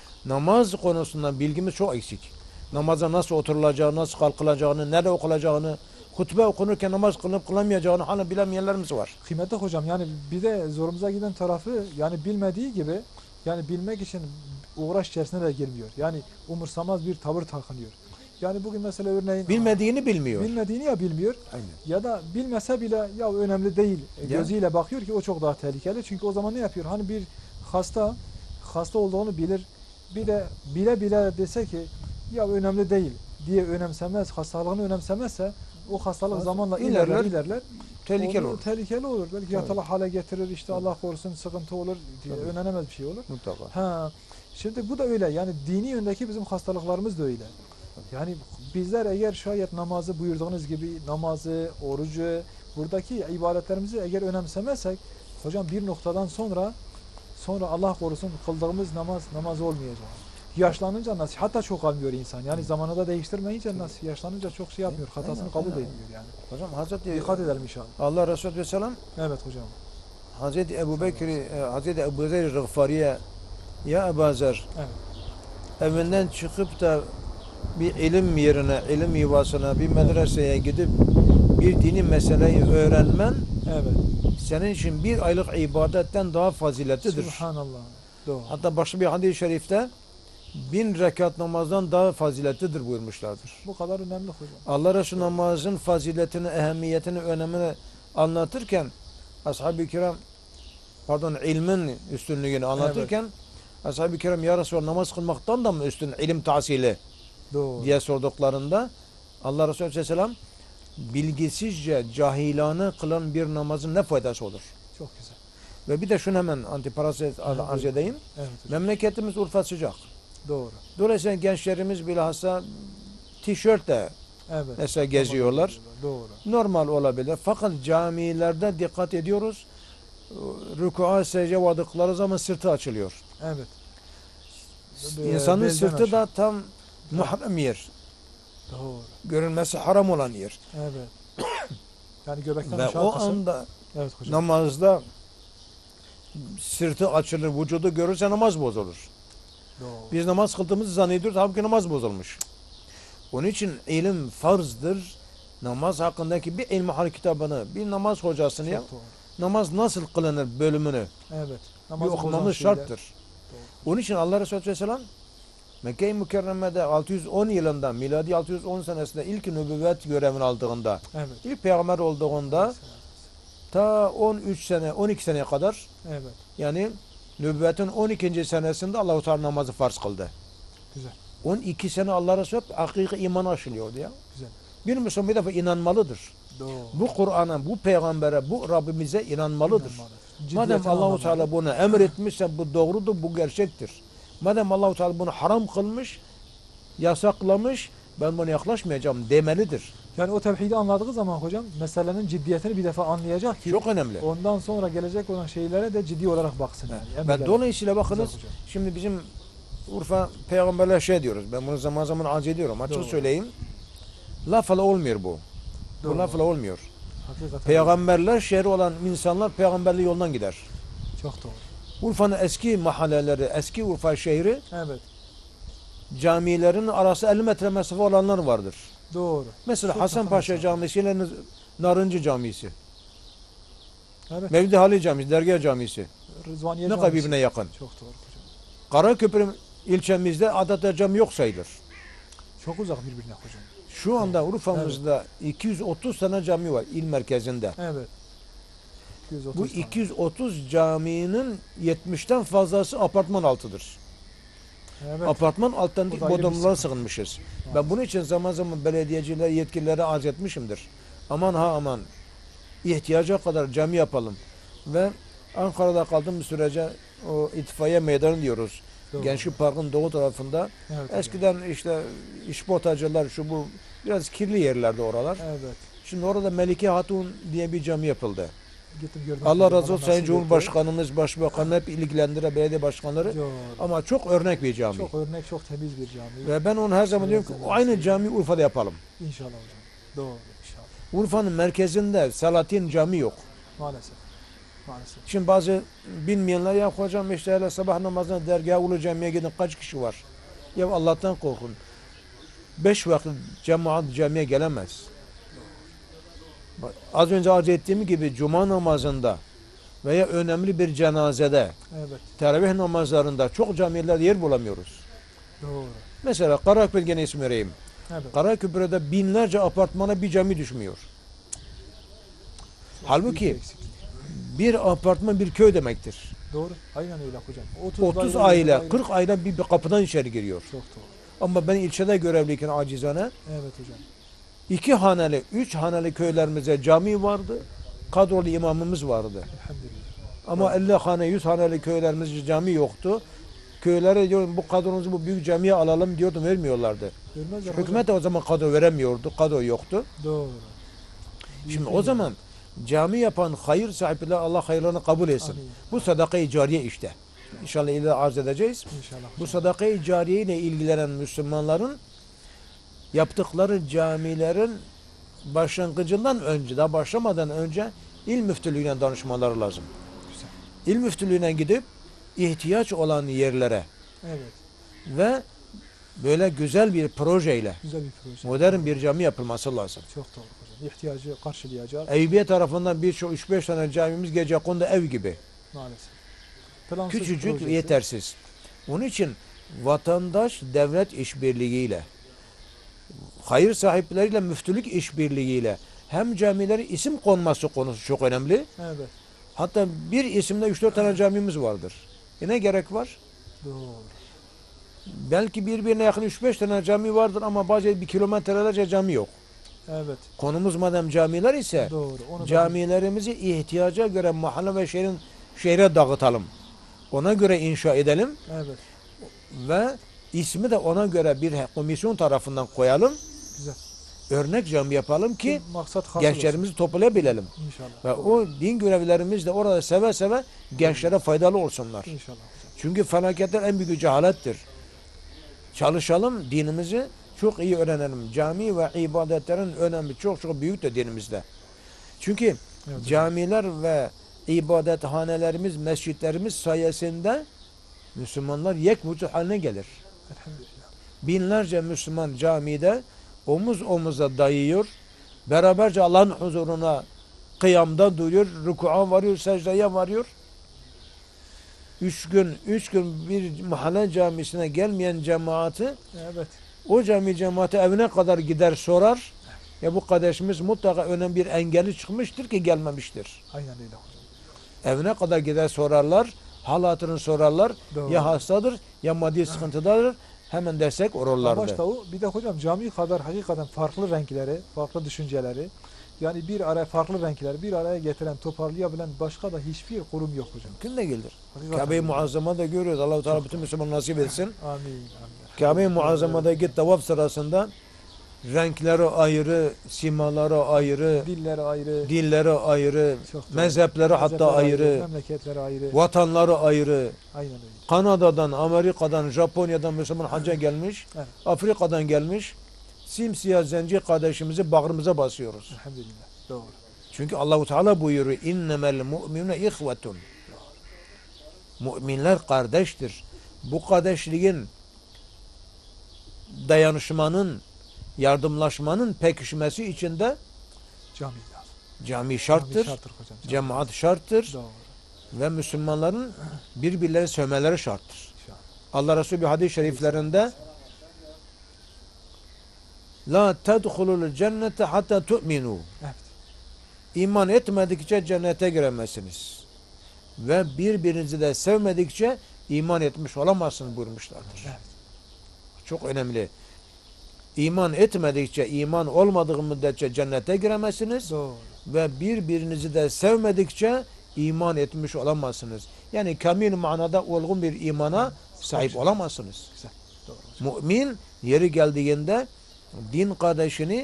Speaker 2: Namaz konusunda bilgimiz çok eksik. Namaza nasıl oturulacağını, nasıl kalkılacağını, nerede okulacağını, hutbe okunurken namaz kılıp kılamayacağını hala bilemeyenlerimiz var.
Speaker 1: Kıymetli hocam, yani bir de zorumuza giden tarafı, yani bilmediği gibi, yani bilmek için uğraş içerisine de girmiyor. Yani umursamaz bir tavır takınıyor. Yani bugün mesela örneğin
Speaker 2: Bilmediğini bilmiyor.
Speaker 1: bilmediğini ya bilmiyor
Speaker 2: Aynen.
Speaker 1: ya da bilmese bile ya önemli değil
Speaker 2: Ya.
Speaker 1: gözüyle bakıyor ki o çok daha tehlikeli. Çünkü o zaman ne yapıyor? Hani bir hasta hasta olduğunu bilir. Bir de bile bile dese ki ya önemli değil diye önemsemez, hastalığını önemsemezse o hastalık
Speaker 2: Az-
Speaker 1: zamanla
Speaker 2: ilerler,
Speaker 1: ilerler ilerler.
Speaker 2: Tehlikeli
Speaker 1: Olur,
Speaker 2: olur.
Speaker 1: Tehlikeli olur. Belki
Speaker 2: Tabii.
Speaker 1: yatalak hale getirir, işte Allah korusun sıkıntı olur, diye
Speaker 2: Tabii.
Speaker 1: önlenemez bir şey olur.
Speaker 2: Mutlaka.
Speaker 1: Ha, şimdi bu da öyle. Yani dini yöndeki bizim hastalıklarımız da öyle. Yani bizler eğer şayet namazı buyurduğunuz gibi namazı, orucu, buradaki ibadetlerimizi eğer önemsemezsek, hocam bir noktadan sonra sonra Allah korusun kıldığımız namaz namaz olmayacak. Yaşlanınca nasihata çok almıyor insan. Yani zamanında değiştirmeyince nasıl yaşlanınca çok şey yapmıyor. Hatasını
Speaker 2: Aynen,
Speaker 1: kabul
Speaker 2: aynen.
Speaker 1: etmiyor yani.
Speaker 2: Hocam Hazreti
Speaker 1: Dikkat edelim inşallah.
Speaker 2: Allah Resulü Vesselam
Speaker 1: Evet hocam.
Speaker 2: Hazreti Ebu Bekir, e, Hazreti Ebu Zer Gıffari'ye ya Ebu Zer
Speaker 1: Evet.
Speaker 2: evinden çıkıp da bir ilim yerine, ilim yuvasına, bir medreseye gidip bir dini meseleyi öğrenmen
Speaker 1: Evet.
Speaker 2: senin için bir aylık ibadetten daha faziletlidir.
Speaker 1: Subhanallah. Doğru.
Speaker 2: Hatta başka bir hadis-i şerifte bin rekat namazdan daha faziletlidir buyurmuşlardır.
Speaker 1: Bu kadar önemli hocam.
Speaker 2: Allah Resulü namazın faziletini, ehemmiyetini, önemini anlatırken ashab-ı kiram pardon ilmin üstünlüğünü anlatırken ashab-ı kiram ya Resulallah namaz kılmaktan da mı üstün ilim tahsili
Speaker 1: Doğru.
Speaker 2: diye sorduklarında Allah Resulü Aleyhisselam bilgisizce, cahilane kılan bir namazın ne faydası olur?
Speaker 1: Çok güzel.
Speaker 2: Ve bir de şunu hemen antiparantez arz edeyim.
Speaker 1: Evet hocam.
Speaker 2: Memleketimiz Urfa sıcak.
Speaker 1: Doğru.
Speaker 2: Dolayısıyla gençlerimiz bilhassa tişörtle
Speaker 1: Evet.
Speaker 2: mesela geziyorlar.
Speaker 1: Doğru.
Speaker 2: Normal olabilir. Fakat camilerde dikkat ediyoruz. Rükûa secde vardıkları zaman sırtı açılıyor.
Speaker 1: Evet.
Speaker 2: İnsanın
Speaker 1: Belden
Speaker 2: sırtı
Speaker 1: aşağı.
Speaker 2: da tam muharrem yer.
Speaker 1: Doğru.
Speaker 2: Görünmesi haram olan yer.
Speaker 1: Evet. Yani göbekten
Speaker 2: Ve
Speaker 1: aşağı
Speaker 2: o
Speaker 1: kısım.
Speaker 2: anda
Speaker 1: Evet hocam.
Speaker 2: namazda sırtı açılır, vücudu görürse namaz bozulur.
Speaker 1: Doğru.
Speaker 2: Biz namaz kıldığımızı zannediyoruz, halbuki namaz bozulmuş. Onun için ilim farzdır. Namaz hakkındaki bir ilmihal kitabını, bir namaz hocasını ya,
Speaker 1: Çok doğru.
Speaker 2: namaz nasıl kılınır bölümünü
Speaker 1: Evet.
Speaker 2: bir
Speaker 1: Namazı bozan
Speaker 2: okumamız
Speaker 1: şeyler.
Speaker 2: şarttır. Onun için Allah Resulü Aleyhisselam Mekke-i Mükerreme'de altı yüz on yılında, miladi altı yüz on senesinde ilk nübüvvet görevini aldığında,
Speaker 1: Evet.
Speaker 2: ilk peygamber olduğunda ta on üç sene, on iki seneye kadar,
Speaker 1: Evet.
Speaker 2: yani nübüvvetin on ikinci senesinde Allah-u Teala namazı farz kıldı.
Speaker 1: Güzel.
Speaker 2: on iki sene Allah Resulü hakiki iman aşılıyordu ya.
Speaker 1: Güzel.
Speaker 2: Bir Müslüman bir defa inanmalıdır.
Speaker 1: Doğru.
Speaker 2: Bu Kur'an'a, bu peygambere, bu Rabbimize inanmalıdır.
Speaker 1: İnanmalıdır.
Speaker 2: Madem
Speaker 1: Ciddiyetini
Speaker 2: Allah-u
Speaker 1: anlamalı.
Speaker 2: Teala bunu emretmişse bu doğrudur, bu gerçektir. Madem Allah-u Teala bunu haram kılmış, yasaklamış, ben buna yaklaşmayacağım demelidir.
Speaker 1: Yani o tevhidi anladığı zaman hocam meselenin ciddiyetini bir defa anlayacak ki
Speaker 2: Çok önemli.
Speaker 1: ondan sonra gelecek olan şeylere de ciddi olarak baksın. Yani.
Speaker 2: Ve
Speaker 1: Emirlere.
Speaker 2: dolayısıyla bakınız,
Speaker 1: Güzel hocam.
Speaker 2: şimdi bizim Urfa peygamberler şey diyoruz, ben bunu zaman zaman arz ediyorum, açık
Speaker 1: Doğru.
Speaker 2: söyleyeyim. Lafla olmuyor bu.
Speaker 1: Doğru.
Speaker 2: Bu lafla olmuyor.
Speaker 1: Hakikaten
Speaker 2: Peygamberler şehri olan insanlar peygamberli yoldan gider.
Speaker 1: çok doğru.
Speaker 2: Urfa'nın eski mahalleleri, eski Urfa şehri,
Speaker 1: Evet.
Speaker 2: camilerin arası elli metre mesafe olanlar vardır.
Speaker 1: Doğru.
Speaker 2: Mesela
Speaker 1: Çok
Speaker 2: Hasan
Speaker 1: yakın
Speaker 2: Paşa
Speaker 1: mesafe.
Speaker 2: Camisi ile Nız- Narıncı Camisi,
Speaker 1: Evet.
Speaker 2: Mevlid Halil Camisi, Dergah Camisi.
Speaker 1: Rızvaniye
Speaker 2: Ne
Speaker 1: Camisi.
Speaker 2: kadar birbirine yakın.
Speaker 1: Çok doğru hocam.
Speaker 2: Karaköprü ilçemizde Adatya Cami yok sayılır.
Speaker 1: Çok uzak birbirine hocam.
Speaker 2: Şu anda Urfa'mızda iki yüz otuz tane cami var il merkezinde.
Speaker 1: Evet. iki yüz otuz
Speaker 2: Bu
Speaker 1: tane.
Speaker 2: iki yüz otuz caminin yetmişten fazlası apartman altıdır.
Speaker 1: Evet.
Speaker 2: Apartman
Speaker 1: O
Speaker 2: altındaki
Speaker 1: da ayrı bir
Speaker 2: bodrumlara
Speaker 1: sıkıntı.
Speaker 2: sığınmışız. Ben bunun için zaman zaman belediyeciler, yetkililere arz etmişimdir. Aman ha aman, ihtiyaca kadar cami yapalım. Ve Ankara'da kaldığım sürece o itfaiye meydanı diyoruz.
Speaker 1: Doğru.
Speaker 2: Gençlik Park'ın doğu tarafında.
Speaker 1: Evet, hocam.
Speaker 2: Eskiden işte işportacılar şu bu biraz kirli yerlerde oralar.
Speaker 1: Evet.
Speaker 2: Şimdi orada Melike Hatun diye bir cami yapıldı.
Speaker 1: Gittim gördüm.
Speaker 2: Allah
Speaker 1: hocam.
Speaker 2: razı olsun
Speaker 1: Allah
Speaker 2: Sayın
Speaker 1: nasip
Speaker 2: Cumhurbaşkanımız, Başbakanı hep ilgilendire belediye başkanları.
Speaker 1: etti. Doğru.
Speaker 2: Ama çok örnek bir cami.
Speaker 1: Çok örnek, çok temiz bir cami.
Speaker 2: Ve ben onu her zaman diyorum ki aynı cami Urfa'da yapalım.
Speaker 1: İnşallah hocam. Doğru. İnşallah.
Speaker 2: Urfa'nın merkezinde Salatin Cami yok.
Speaker 1: Maalesef. Maalesef.
Speaker 2: Şimdi bazı bilmeyenler ya hocam işte hele sabah namazına dergah ulu camiye gidin kaç kişi var? Ya Allah'tan korkun. Beş vakit cemaat camiye gelemez. Bak, az önce arz ettiğim gibi cuma namazında veya önemli bir cenazede,
Speaker 1: Evet.
Speaker 2: teravih namazlarında çok camilerde yer bulamıyoruz.
Speaker 1: Doğru.
Speaker 2: Mesela Karaköprü gene isim vereyim.
Speaker 1: Evet.
Speaker 2: Karaköprü'de binlerce apartmana bir cami düşmüyor. Halbuki
Speaker 1: Büyük bir eksiklik.
Speaker 2: bir apartman bir köy demektir.
Speaker 1: Doğru. Aynen öyle hocam.
Speaker 2: otuz
Speaker 1: daire,
Speaker 2: aile,
Speaker 1: daire.
Speaker 2: kırk aile bir, bir kapıdan içeri giriyor.
Speaker 1: Çok doğru.
Speaker 2: Ama ben ilçede görevliyken acizane
Speaker 1: Evet hocam.
Speaker 2: iki haneli, üç haneli köylerimize cami vardı. Kadrolu imamımız vardı.
Speaker 1: Elhamdülillah.
Speaker 2: Ama elli hane, yüz haneli köylerimizde cami yoktu. Köylere diyorum bu kadronuzu bu büyük camiye alalım diyordum, vermiyorlardı.
Speaker 1: Görmezler
Speaker 2: Hükümet de o zaman kadro veremiyordu, kadro yoktu.
Speaker 1: hocam. Doğru.
Speaker 2: Şimdi o zaman cami yapan hayır sahipleri Allah hayırlarını kabul etsin.
Speaker 1: Amin.
Speaker 2: Bu sadaka-i cariye işte. İnşallah ileride arz edeceğiz.
Speaker 1: İnşallah.
Speaker 2: Bu
Speaker 1: hocam.
Speaker 2: sadaka-i cariye ile ilgilenen Müslümanların yaptıkları camilerin başlangıcından önce, daha başlamadan önce il müftülüğüne danışmaları lazım.
Speaker 1: Güzel.
Speaker 2: İl müftülüğüne gidip ihtiyaç olan yerlere
Speaker 1: Evet.
Speaker 2: ve böyle güzel bir projeyle
Speaker 1: Güzel bir proje.
Speaker 2: modern bir cami yapılması lazım.
Speaker 1: Çok doğru hocam. İhtiyacı karşılayacak
Speaker 2: Eyüpiye tarafından birçok üç beş tane camimiz gecekondu ev gibi.
Speaker 1: maalesef. Plansız
Speaker 2: Küçücük
Speaker 1: projesi.
Speaker 2: ve yetersiz. Onun için vatandaş devlet işbirliğiyle, hayır sahipleriyle müftülük işbirliğiyle hem camileri isim konması konusu çok önemli.
Speaker 1: Evet.
Speaker 2: Hatta bir isimde üç dört tane camimiz vardır. E ne gerek var?
Speaker 1: Doğru.
Speaker 2: Belki birbirine yakın üç beş tane cami vardır ama bazen bir kilometrelerce cami yok.
Speaker 1: Evet.
Speaker 2: Konumuz madem camiler ise
Speaker 1: Doğru. Onu da-
Speaker 2: camilerimizi ihtiyaca göre mahalle ve şehrin şehre dağıtalım. Ona göre inşa edelim
Speaker 1: Evet.
Speaker 2: ve ismi de ona göre bir komisyon tarafından koyalım.
Speaker 1: Güzel.
Speaker 2: Örnek cami yapalım ki
Speaker 1: maksat hasıl
Speaker 2: gençlerimizi toplayabilelim.
Speaker 1: olsun. İnşallah.
Speaker 2: Ve
Speaker 1: Doğru.
Speaker 2: o din görevlilerimiz de orada seve seve gençlere faydalı olsunlar.
Speaker 1: İnşallah hocam.
Speaker 2: Çünkü felaketler en büyük cehalettir. Çalışalım, dinimizi çok iyi öğrenelim. Cami ve ibadetlerin önemi çok çok büyüktür dinimizde. Çünkü
Speaker 1: Evet, hocam.
Speaker 2: camiler ve ibadethanelerimiz, mescitlerimiz sayesinde Müslümanlar yek vücut haline gelir.
Speaker 1: Elhamdülillah.
Speaker 2: Binlerce Müslüman camide omuz omuza dayıyor. Beraberce Allah'ın huzuruna kıyamda duruyor, rükûa varıyor, secdeye varıyor. Üç gün, üç gün bir mahalle camisine gelmeyen cemaati
Speaker 1: Evet.
Speaker 2: o cami cemaati evine kadar gider sorar. Ya bu kardeşimiz mutlaka önemli bir engeli çıkmıştır ki gelmemiştir.
Speaker 1: Aynen öyle hocam.
Speaker 2: Evine kadar gider sorarlar, hal hatırını sorarlar.
Speaker 1: Doğru.
Speaker 2: Ya hastadır ya maddi sıkıntıdadır. Hemen destek orarlardı.
Speaker 1: Başta o, bir de hocam cami kadar hakikaten farklı renkleri, farklı düşünceleri, yani bir araya farklı renkleri bir araya getiren, toparlayabilen başka da hiçbir kurum yok hocam.
Speaker 2: Mümkün de gelir.
Speaker 1: Hakikaten
Speaker 2: Kabe-i
Speaker 1: öyle.
Speaker 2: Muazzama'da görüyoruz. Allah-u Teala bütün Müslüman nasip etsin.
Speaker 1: Amin. Amin.
Speaker 2: Kabe-i Muazzama'daki tavaf sırasında renkleri ayrı, simaları ayrı,
Speaker 1: Dilleri ayrı,
Speaker 2: dilleri ayrı,
Speaker 1: çok doğru.
Speaker 2: mezhepleri hatta
Speaker 1: Mezhepleri
Speaker 2: ayrı,
Speaker 1: memleketleri ayrı.
Speaker 2: vatanları ayrı.
Speaker 1: Aynen öyle.
Speaker 2: Kanada'dan, Amerika'dan, Japonya'dan Müslüman hacca gelmiş,
Speaker 1: Evet.
Speaker 2: Afrika'dan gelmiş. Simsiyah zenci kardeşimizi bağrımıza basıyoruz.
Speaker 1: Elhamdülillah. Doğru.
Speaker 2: Çünkü Allahu Teala buyuruyor: "İnnemel mu'minune ihvetun." Müminler kardeştir. Bu kardeşliğin, dayanışmanın, yardımlaşmanın pekişmesi için de
Speaker 1: Cami lazım.
Speaker 2: cami şarttır,
Speaker 1: Cami şarttır hocam. Cami.
Speaker 2: cemaat şarttır
Speaker 1: Doğru.
Speaker 2: ve Müslümanların birbirlerini sevmeleri şarttır.
Speaker 1: İnşallah.
Speaker 2: Allah Resulü bir hadis-i şeriflerinde "La tedhulul cennete hatta tu'minu."
Speaker 1: Evet.
Speaker 2: İman etmedikçe cennete giremezsiniz. Ve birbirinizi de sevmedikçe iman etmiş olamazsınız buyurmuşlardır.
Speaker 1: Evet.
Speaker 2: Çok önemli. İman etmedikçe, iman olmadığı müddetçe cennete giremezsiniz.
Speaker 1: Doğru.
Speaker 2: Ve birbirinizi de sevmedikçe iman etmiş olamazsınız. Yani kamil manada olgun bir imana sahip olamazsınız.
Speaker 1: Güzel. Doğru hocam.
Speaker 2: Mümin yeri geldiğinde din kardeşini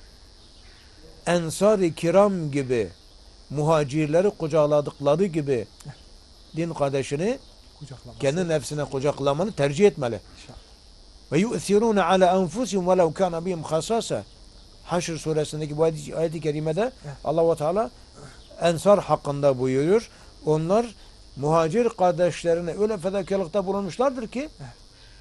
Speaker 2: Ensar-ı Kiram gibi, muhacirleri kucakladıkları gibi din kardeşini
Speaker 1: Kucaklaması.
Speaker 2: kendi nefsine kucaklamanı tercih etmeli.
Speaker 1: İnşallah.
Speaker 2: Ve yu'thirûne ala enfusihim velev kâne bihim hasâse. Haşr suresindeki bu ayet- ayet-i kerimede
Speaker 1: Evet.
Speaker 2: Allah ve Teala Ensar hakkında buyuruyor. Onlar muhacir kardeşlerine öyle fedakarlıkta bulunmuşlardır ki
Speaker 1: Evet.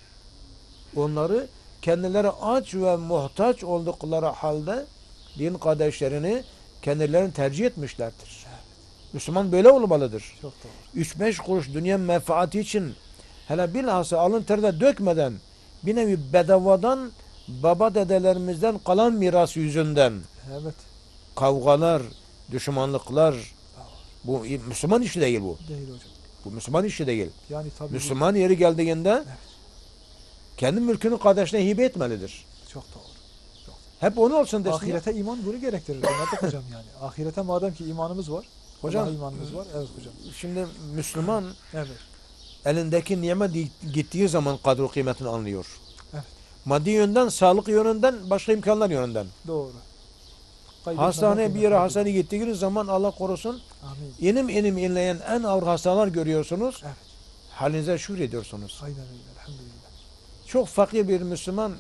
Speaker 2: onları kendileri aç ve muhtaç oldukları halde din kardeşlerini kendilerini tercih etmişlerdir.
Speaker 1: Evet.
Speaker 2: Müslüman böyle olmalıdır.
Speaker 1: Çok doğru.
Speaker 2: üç beş kuruş dünya menfaati için hele bilhassa alın terde dökmeden bir nevi bedavadan baba dedelerimizden kalan miras yüzünden
Speaker 1: Evet.
Speaker 2: kavgalar, düşmanlıklar, bu Müslüman işi değil bu.
Speaker 1: Değil hocam.
Speaker 2: Bu Müslüman işi değil.
Speaker 1: Yani tabii
Speaker 2: Müslüman yeri geldiğinde
Speaker 1: Evet.
Speaker 2: kendi mülkünü kardeşine hibe etmelidir.
Speaker 1: çok doğru.
Speaker 2: Hep onu olsun desin.
Speaker 1: Ahirete iman bunu gerektirir. Anladık hocam yani. Ahirete madem ki imanımız var.
Speaker 2: Hocam,
Speaker 1: Allah'a imanımız var. Evet hocam.
Speaker 2: Şimdi Müslüman
Speaker 1: Evet.
Speaker 2: elindeki nimet gittiği zaman kadro kıymetini anlıyor.
Speaker 1: Evet.
Speaker 2: Maddi yönden, sağlık yönünden, başka imkanlar yönünden.
Speaker 1: Doğru. Kaybetmeden
Speaker 2: Hastaneye bir yere
Speaker 1: kıymetini
Speaker 2: hastaneye gittiğiniz zaman Allah korusun
Speaker 1: bilir. Amin.
Speaker 2: inim inim inleyen en ağır hastalar görüyorsunuz.
Speaker 1: Evet.
Speaker 2: Halinize şükrediyorsunuz.
Speaker 1: Aynen öyle. Elhamdülillah.
Speaker 2: Çok fakir bir Müslüman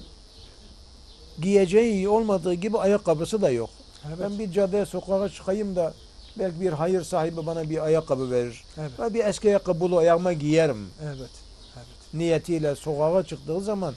Speaker 2: giyeceği olmadığı gibi ayakkabısı da yok.
Speaker 1: Evet.
Speaker 2: Ben bir caddeye sokağa çıkayım da belki bir hayır sahibi bana bir ayakkabı verir.
Speaker 1: Evet.
Speaker 2: Ben bir eski ayakkabı bulup ayağıma giyerim.
Speaker 1: Evet. Evet.
Speaker 2: Niyetiyle sokağa çıktığı zaman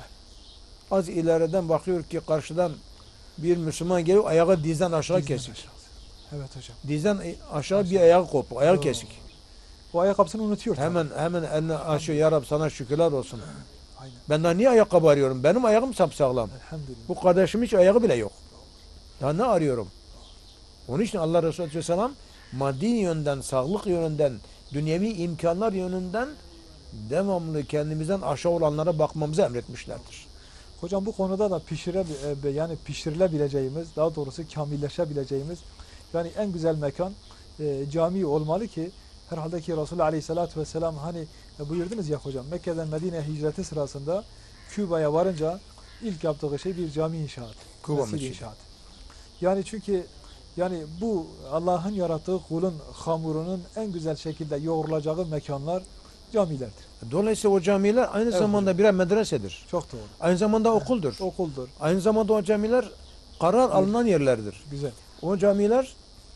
Speaker 2: az ileriden bakıyor ki karşıdan bir Müslüman geliyor, ayağı dizden aşağı
Speaker 1: Dizden
Speaker 2: kesik.
Speaker 1: aşağı. Evet hocam.
Speaker 2: Dizden aşağı bir ayağı kopuk, ayağı
Speaker 1: Oo.
Speaker 2: kesik.
Speaker 1: O ayakkabısını unutuyor. tabii.
Speaker 2: Hemen hemen eline aşağı, ya Rab sana şükürler olsun.
Speaker 1: Aynen.
Speaker 2: Ben daha niye ayakkabı arıyorum? Benim ayağım sapsağlam.
Speaker 1: Elhamdülillah.
Speaker 2: Bu kardeşim hiç ayağı bile yok. Daha ne arıyorum? Onun için Allah Resulü Aleyhisselam maddi yönden, sağlık yönünden, dünyevi imkanlar yönünden devamlı kendimizden aşağı olanlara bakmamızı emretmişlerdir.
Speaker 1: Hocam bu konuda da pişire e, yani pişirilebileceğimiz, daha doğrusu kamilleşebileceğimiz yani en güzel mekan e, cami olmalı ki herhalde ki Resulullah Aleyhisselatü Vesselam hani e, buyurdunuz ya hocam Mekke'den Medine'ye hicreti sırasında Küba'ya varınca ilk yaptığı şey bir cami inşaatı.
Speaker 2: Küba
Speaker 1: mescid
Speaker 2: mescidi.
Speaker 1: inşaatı. Yani çünkü yani bu Allah'ın yarattığı kulun hamurunun en güzel şekilde yoğrulacağı mekanlar camilerdir.
Speaker 2: Dolayısıyla o camiler aynı
Speaker 1: Evet
Speaker 2: zamanda
Speaker 1: hocam.
Speaker 2: birer medresedir.
Speaker 1: Çok doğru.
Speaker 2: Aynı zamanda okuldur.
Speaker 1: Okuldur.
Speaker 2: Aynı zamanda o camiler karar alınan yerlerdir.
Speaker 1: Güzel.
Speaker 2: O camiler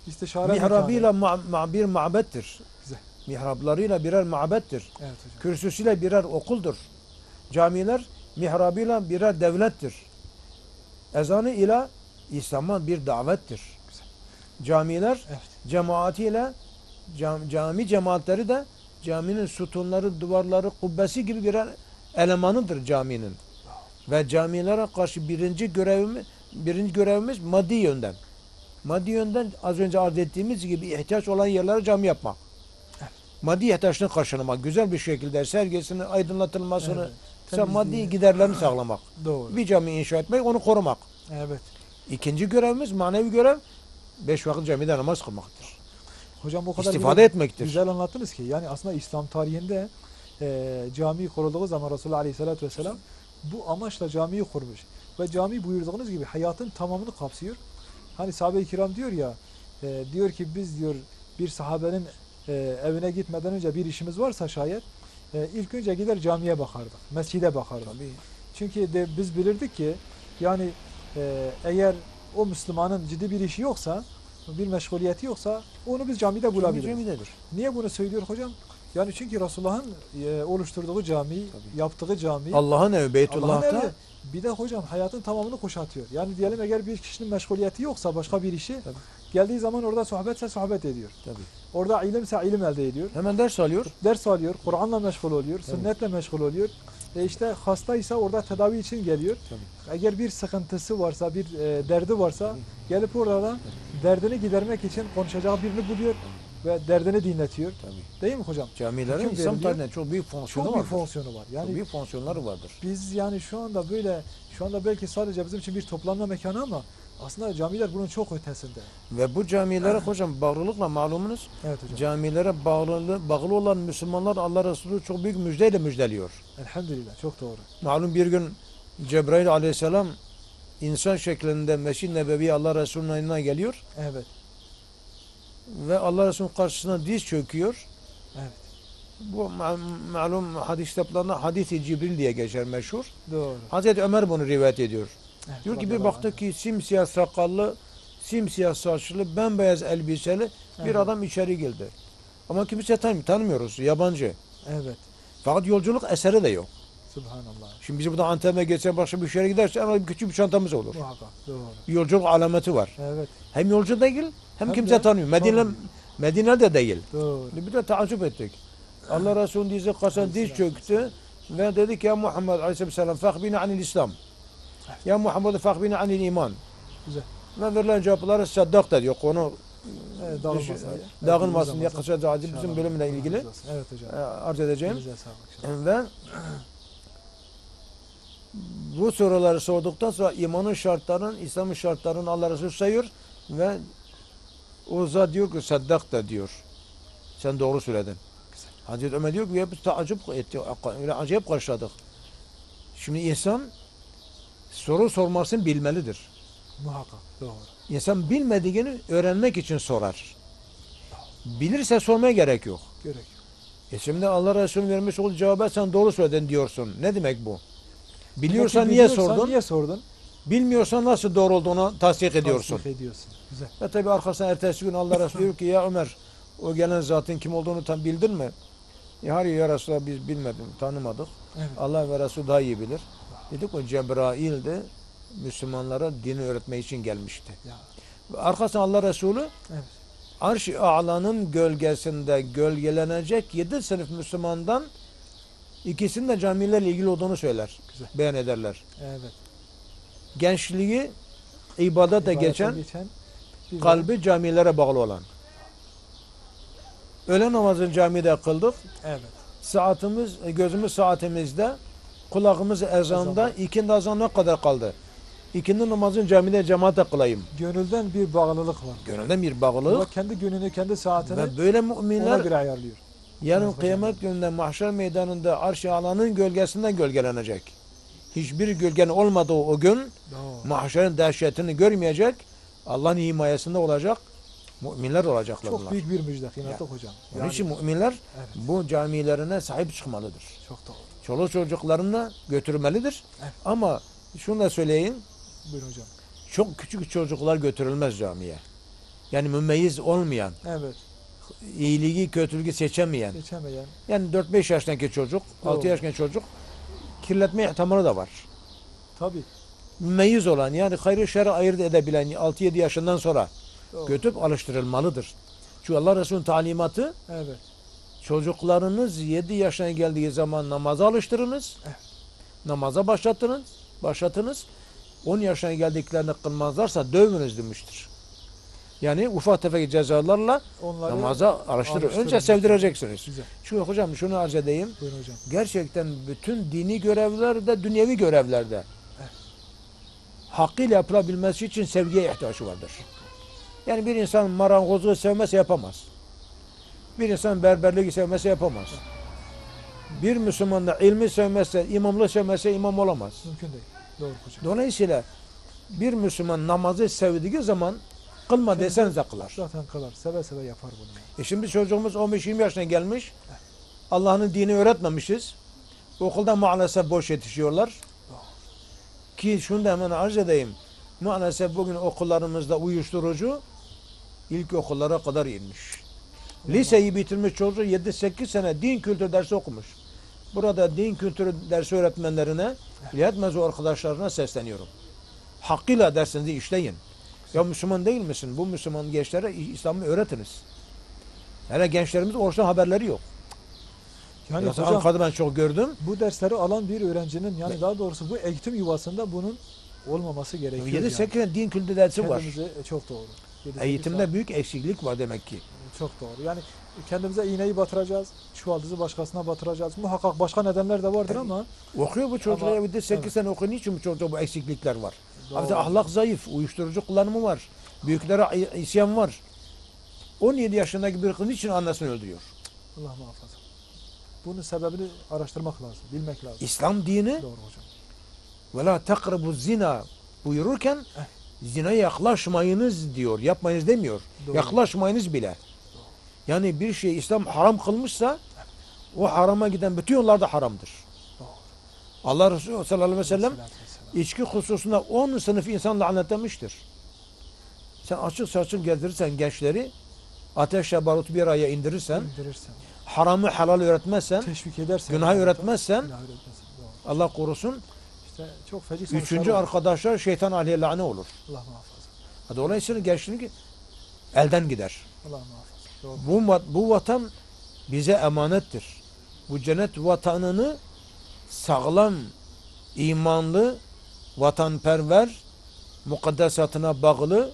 Speaker 1: İstişare
Speaker 2: Mihrabıyla
Speaker 1: mekanı.
Speaker 2: ma ma bir mabettir.
Speaker 1: Güzel.
Speaker 2: Mihrablarıyla birer mabettir.
Speaker 1: Evet hocam.
Speaker 2: Kürsüsüyle birer okuldur. Camiler mihrabıyla birer devlettir. Ezanı ile İslam'a bir davettir.
Speaker 1: Güzel.
Speaker 2: Camiler
Speaker 1: Evet.
Speaker 2: cemaatiyle cam, cami cemaatleri de caminin sütunları, duvarları, kubbesi gibi birer elemanıdır caminin. Ve camilere karşı birinci görevimiz birinci görevimiz maddi yönden. Maddi yönden az önce arz ettiğimiz gibi ihtiyaç olan yerlere cami yapmak.
Speaker 1: Evet.
Speaker 2: Maddi ihtiyaçını karşılamak, güzel bir şekilde sergisini, aydınlatılmasını,
Speaker 1: Evet.
Speaker 2: sen maddi
Speaker 1: Temizliği.
Speaker 2: giderlerini sağlamak.
Speaker 1: Doğru.
Speaker 2: Bir cami inşa etmek, onu korumak.
Speaker 1: Evet.
Speaker 2: İkinci görevimiz, manevi görev, beş vakit camide namaz kılmaktır.
Speaker 1: Hocam o kadar
Speaker 2: İstifade
Speaker 1: güzel,
Speaker 2: etmektir.
Speaker 1: güzel anlattınız ki yani aslında İslam tarihinde e, cami kurulduğu zaman Resulullah Aleyhisselatü Vesselam bu amaçla camiyi kurmuş. Ve cami buyurduğunuz gibi hayatın tamamını kapsıyor. Hani sahabe-i kiram diyor ya, e, diyor ki biz diyor bir sahabenin e, evine gitmeden önce bir işimiz varsa şayet e, ilk önce gider camiye bakardık, mescide bakardık.
Speaker 2: Tabii.
Speaker 1: Çünkü de biz bilirdik ki yani e, eğer o Müslümanın ciddi bir işi yoksa, bir meşguliyeti yoksa onu biz camide bulabiliriz.
Speaker 2: Camidedir.
Speaker 1: Niye bunu söylüyor hocam? Yani çünkü Resulullah'ın e, oluşturduğu cami,
Speaker 2: Tabii.
Speaker 1: yaptığı cami,
Speaker 2: Allah'ın evi
Speaker 1: Allah'ın
Speaker 2: Beytullah'ta
Speaker 1: evi. Bir de hocam hayatın tamamını kuşatıyor. Yani diyelim eğer bir kişinin meşguliyeti yoksa başka bir işi,
Speaker 2: Tabii.
Speaker 1: geldiği zaman orada sohbetse sohbet ediyor.
Speaker 2: tabii.
Speaker 1: Orada ilimse ilim elde ediyor.
Speaker 2: Hemen ders alıyor.
Speaker 1: Ders alıyor, Kur'an'la meşgul oluyor,
Speaker 2: Tabii.
Speaker 1: sünnetle meşgul oluyor. E işte hastaysa orada tedavi için geliyor.
Speaker 2: Tabii.
Speaker 1: Eğer bir sıkıntısı varsa, bir e, derdi varsa
Speaker 2: Tabii.
Speaker 1: gelip orada derdini gidermek için konuşacağı birini buluyor ve derdini dinletiyor.
Speaker 2: Tabii.
Speaker 1: Değil mi hocam?
Speaker 2: Camilerin
Speaker 1: Hüküm
Speaker 2: İslam
Speaker 1: veriliyor.
Speaker 2: tarihinde çok büyük fonksiyonu
Speaker 1: Çok büyük
Speaker 2: vardır.
Speaker 1: fonksiyonu var.
Speaker 2: Çok
Speaker 1: Yani
Speaker 2: büyük fonksiyonları vardır.
Speaker 1: biz yani şu anda böyle, şu anda belki sadece bizim için bir toplanma mekanı ama aslında camiler bunun çok ötesinde.
Speaker 2: Ve bu camilere hocam bağlılıkla malumunuz,
Speaker 1: Evet hocam.
Speaker 2: camilere bağlı, bağlı olan Müslümanlar Allah Resulü çok büyük müjdeyle müjdeliyor.
Speaker 1: Elhamdülillah çok doğru.
Speaker 2: Malum bir gün Cebrail aleyhisselam insan şeklinde Mescid-i Nebevi Allah Resulü'nün yanına geliyor
Speaker 1: Evet.
Speaker 2: ve Allah Resulü'nün karşısına diz çöküyor.
Speaker 1: Evet.
Speaker 2: Bu ma- malum hadis kitaplarında hadis-i Cibril diye geçer meşhur.
Speaker 1: Doğru.
Speaker 2: Hazreti Ömer bunu rivayet ediyor.
Speaker 1: Evet,
Speaker 2: Diyor ki bir
Speaker 1: radıyallahu
Speaker 2: baktı
Speaker 1: anh.
Speaker 2: ki simsiyah sakallı, simsiyah saçlı, bembeyaz elbiseli bir
Speaker 1: Evet.
Speaker 2: adam içeri girdi. Ama kimse tanım, tanımıyoruz, yabancı.
Speaker 1: Evet.
Speaker 2: Fakat yolculuk eseri de yok.
Speaker 1: Subhanallah.
Speaker 2: Şimdi biz burada Antep'e geçse başka bir şehre giderse ama küçük bir çantamız olur.
Speaker 1: Muhakkak. Doğru.
Speaker 2: Yolculuk alameti var.
Speaker 1: Evet.
Speaker 2: Hem yolcu değil hem,
Speaker 1: Hem
Speaker 2: kimse
Speaker 1: de
Speaker 2: tanımıyor. Medine,
Speaker 1: tanımıyor.
Speaker 2: Medine de değil.
Speaker 1: Doğru.
Speaker 2: Bir de taaccüp ettik. Allah Resulü dizi kasan diz çöktü ve dedi ki ya Muhammed Aleyhisselam fakbine anil İslam. Ya Muhammed fakbine anil iman.
Speaker 1: Güzel.
Speaker 2: Ve verilen cevapları saddak da diyor. Konu
Speaker 1: Evet, dağılmasın.
Speaker 2: Düş-
Speaker 1: diye.
Speaker 2: dağılmasın
Speaker 1: Evet,
Speaker 2: diye kısaca acil bizim
Speaker 1: İnşallah.
Speaker 2: bölümle ilgili
Speaker 1: Allah razı olsun. Evet hocam.
Speaker 2: e, arz edeceğim.
Speaker 1: Elinize sağlık inşallah.
Speaker 2: Ve bu soruları sorduktan sonra imanın şartlarının, İslam'ın şartlarını Allah Resulü sayıyor ve o zat diyor ki saddak da diyor. Sen doğru söyledin.
Speaker 1: Güzel.
Speaker 2: Hazreti Ömer diyor ki biz taaccüp etti, öyle acayip karşıladık. Şimdi insan soru sormasını bilmelidir.
Speaker 1: Muhakkak. Doğru.
Speaker 2: İnsan bilmediğini öğrenmek için sorar. Bilirse sormaya gerek yok.
Speaker 1: Gerek yok.
Speaker 2: E şimdi Allah Resulü vermiş olduğu cevaba sen doğru söyledin diyorsun. Ne demek bu?
Speaker 1: Peki
Speaker 2: Biliyorsan niye
Speaker 1: biliyorsan
Speaker 2: sordun?
Speaker 1: Niye sordun?
Speaker 2: Bilmiyorsan nasıl doğru olduğunu tasdik ediyorsun.
Speaker 1: Tasdik ediyorsun. Güzel.
Speaker 2: Ve tabi arkasından ertesi gün Allah Resulü diyor ki ya Ömer o gelen zatın kim olduğunu tam bildin mi? Ya hayır ya Resulallah biz bilmedim, tanımadık.
Speaker 1: Evet.
Speaker 2: Allah ve Resulü daha iyi bilir. Dedik o Cebrail de Müslümanlara dini öğretmek için gelmişti.
Speaker 1: Ya.
Speaker 2: Ve arkasından Allah Resulü
Speaker 1: Evet.
Speaker 2: Arş-ı A'la'nın gölgesinde gölgelenecek yedi sınıf Müslümandan ikisinin de camilerle ilgili olduğunu söyler.
Speaker 1: Güzel.
Speaker 2: Beyan ederler.
Speaker 1: Evet.
Speaker 2: Gençliği ibadete
Speaker 1: İbadetten
Speaker 2: geçen,
Speaker 1: geçen bir
Speaker 2: kalbi camilere bağlı olan. Öğle namazını camide kıldık.
Speaker 1: Evet.
Speaker 2: Saatimiz, gözümüz saatimizde, kulağımız ezanda,
Speaker 1: Ezanda.
Speaker 2: ikindi azanına kadar kaldı. İkindi namazını camide cemaate kılayım.
Speaker 1: Gönülden bir bağlılık var.
Speaker 2: Gönülden bir
Speaker 1: Allah
Speaker 2: bağlılık
Speaker 1: kendi gününü, kendi saatini
Speaker 2: ve böyle
Speaker 1: ona
Speaker 2: müminler
Speaker 1: göre ayarlıyor.
Speaker 2: yarın
Speaker 1: Evet,
Speaker 2: kıyamet gününde mahşer meydanında Arş-ı Ala'nın gölgesinden gölgelenecek. Hiçbir gölgenin olmadığı o gün
Speaker 1: Doğru.
Speaker 2: mahşerin dehşetini görmeyecek, Allah'ın himayesinde olacak müminler olacaklar
Speaker 1: Çok
Speaker 2: bunlar.
Speaker 1: büyük bir müjde kıymetli hocam.
Speaker 2: Onun
Speaker 1: Yani,
Speaker 2: için müminler
Speaker 1: evet.
Speaker 2: bu camilerine sahip çıkmalıdır.
Speaker 1: Çok doğru.
Speaker 2: Çoluk çocuklarını götürmelidir.
Speaker 1: Evet.
Speaker 2: Ama şunu da söyleyeyim,
Speaker 1: Buyurun hocam.
Speaker 2: çok küçük çocuklar götürülmez camiye. Yani mümeyyiz olmayan,
Speaker 1: Evet.
Speaker 2: iyiliği kötülüğü seçemeyen.
Speaker 1: Geçemeyen.
Speaker 2: Yani dört beş yaşındaki çocuk,
Speaker 1: Doğru.
Speaker 2: altı yaşındaki çocuk kirletme ihtimali da var.
Speaker 1: Tabii.
Speaker 2: Mümeyyiz olan yani hayrı şerri ayırt edebilen altı yedi yaşından sonra
Speaker 1: Doğru.
Speaker 2: götürüp alıştırılmalıdır. Çünkü Allah Resulü'nün talimatı
Speaker 1: Evet.
Speaker 2: çocuklarınız yedi yaşına geldiği zaman namaza alıştırınız.
Speaker 1: Evet.
Speaker 2: Namaza başlatınız. Başlatınız. on yaşına geldiklerini kılmazlarsa dövünüz demiştir. Yani ufak tefek cezalarla
Speaker 1: Onları
Speaker 2: namaza alıştırın.
Speaker 1: alıştırın.
Speaker 2: Önce sevdireceksiniz.
Speaker 1: Güzel.
Speaker 2: Çünkü hocam şunu arz edeyim.
Speaker 1: Buyurun hocam.
Speaker 2: Gerçekten bütün dini görevlerde, dünyevi görevlerde
Speaker 1: Evet.
Speaker 2: hakkıyla yapılabilmesi için sevgiye ihtiyaç vardır. Yani bir insan marangozluğu sevmezse yapamaz. Bir insan berberliği sevmezse yapamaz. Bir Müslüman da ilmi sevmezse, imamlığı sevmezse imam olamaz.
Speaker 1: Mümkün değil. Doğru hocam.
Speaker 2: Dolayısıyla bir Müslüman namazı sevdiği zaman kılma
Speaker 1: Kendi-
Speaker 2: deseniz de kılar.
Speaker 1: Zaten kılar. Seve seve yapar bunu.
Speaker 2: E şimdi çocuğumuz on beş yirmi yaşına gelmiş. Allah'ın dini öğretmemişiz. Okulda maalesef boş yetişiyorlar. Ki şunu da hemen arz edeyim. Maalesef bugün okullarımızda uyuşturucu ilk okullara kadar inmiş. Liseyi bitirmiş çocuğu yedi sekiz sene din kültürü dersi okumuş. Burada din kültürü dersi öğretmenlerine, ilahiyat mezunu arkadaşlarına sesleniyorum. Hakkıyla dersinizi işleyin. Ya Müslüman değil misin? Bu Müslüman gençlere İslam'ı öğretiniz. Hele gençlerimiz oruçtan haberleri yok.
Speaker 1: Yani
Speaker 2: Yoksa
Speaker 1: hocam
Speaker 2: Ankara'da ben çok gördüm.
Speaker 1: bu dersleri alan bir öğrencinin yani daha doğrusu bu eğitim yuvasında bunun olmaması gerekiyor.
Speaker 2: yedi sekiz yani. din kültürü dersi var.
Speaker 1: Kendimize e, çok doğru. yedi sekiz
Speaker 2: Eğitimde
Speaker 1: saat.
Speaker 2: büyük eksiklik var demek ki.
Speaker 1: Çok doğru. Yani kendimize iğneyi batıracağız. Çuvaldızı başkasına batıracağız. Muhakkak başka nedenler de vardır ama
Speaker 2: Okuyor bu çocuklar
Speaker 1: Ama-
Speaker 2: bir de sekiz
Speaker 1: evet.
Speaker 2: sene okuyor. Niçin bu çocukta bu eksiklikler var?
Speaker 1: Doğru.
Speaker 2: Abi de ahlak zayıf, uyuşturucu kullanımı var. Büyüklere i- isyan var. on yedi yaşındaki bir kız niçin annesini öldürüyor?
Speaker 1: Allah muhafaza. Bunun sebebini araştırmak lazım, bilmek lazım.
Speaker 2: İslam dini
Speaker 1: Doğru hocam.
Speaker 2: ve la takrabu zina buyururken zinaya yaklaşmayınız diyor. Yapmayınız demiyor.
Speaker 1: Doğru.
Speaker 2: Yaklaşmayınız bile. Yani bir şey İslam haram kılmışsa o harama giden bütün yollar da haramdır.
Speaker 1: Doğru.
Speaker 2: Allah Resulü sallallahu aleyhi ve sellem
Speaker 1: Aleyhisselatü vesselam.
Speaker 2: içki hususunda on sınıf insan lanetlemiştir. Sen açık saçık gezdirirsen gençleri, ateşle barutu bir araya indirirsen,
Speaker 1: İndirirsen,
Speaker 2: haramı helal öğretmezsen,
Speaker 1: teşvik edersen,
Speaker 2: günahı öğretmezsen,
Speaker 1: günah öğretmezsen. Doğru.
Speaker 2: Allah korusun,
Speaker 1: İşte çok feci sonuçlar
Speaker 2: üçüncü
Speaker 1: var.
Speaker 2: arkadaşlar şeytan aleyhi lane olur.
Speaker 1: Allah muhafaza.
Speaker 2: Dolayısıyla gençlik elden gider.
Speaker 1: Allah muhafaza. Doğru.
Speaker 2: Bu, vat- bu vatan bize emanettir. Bu cennet vatanını sağlam, imanlı, vatanperver, mukaddesatına bağlı,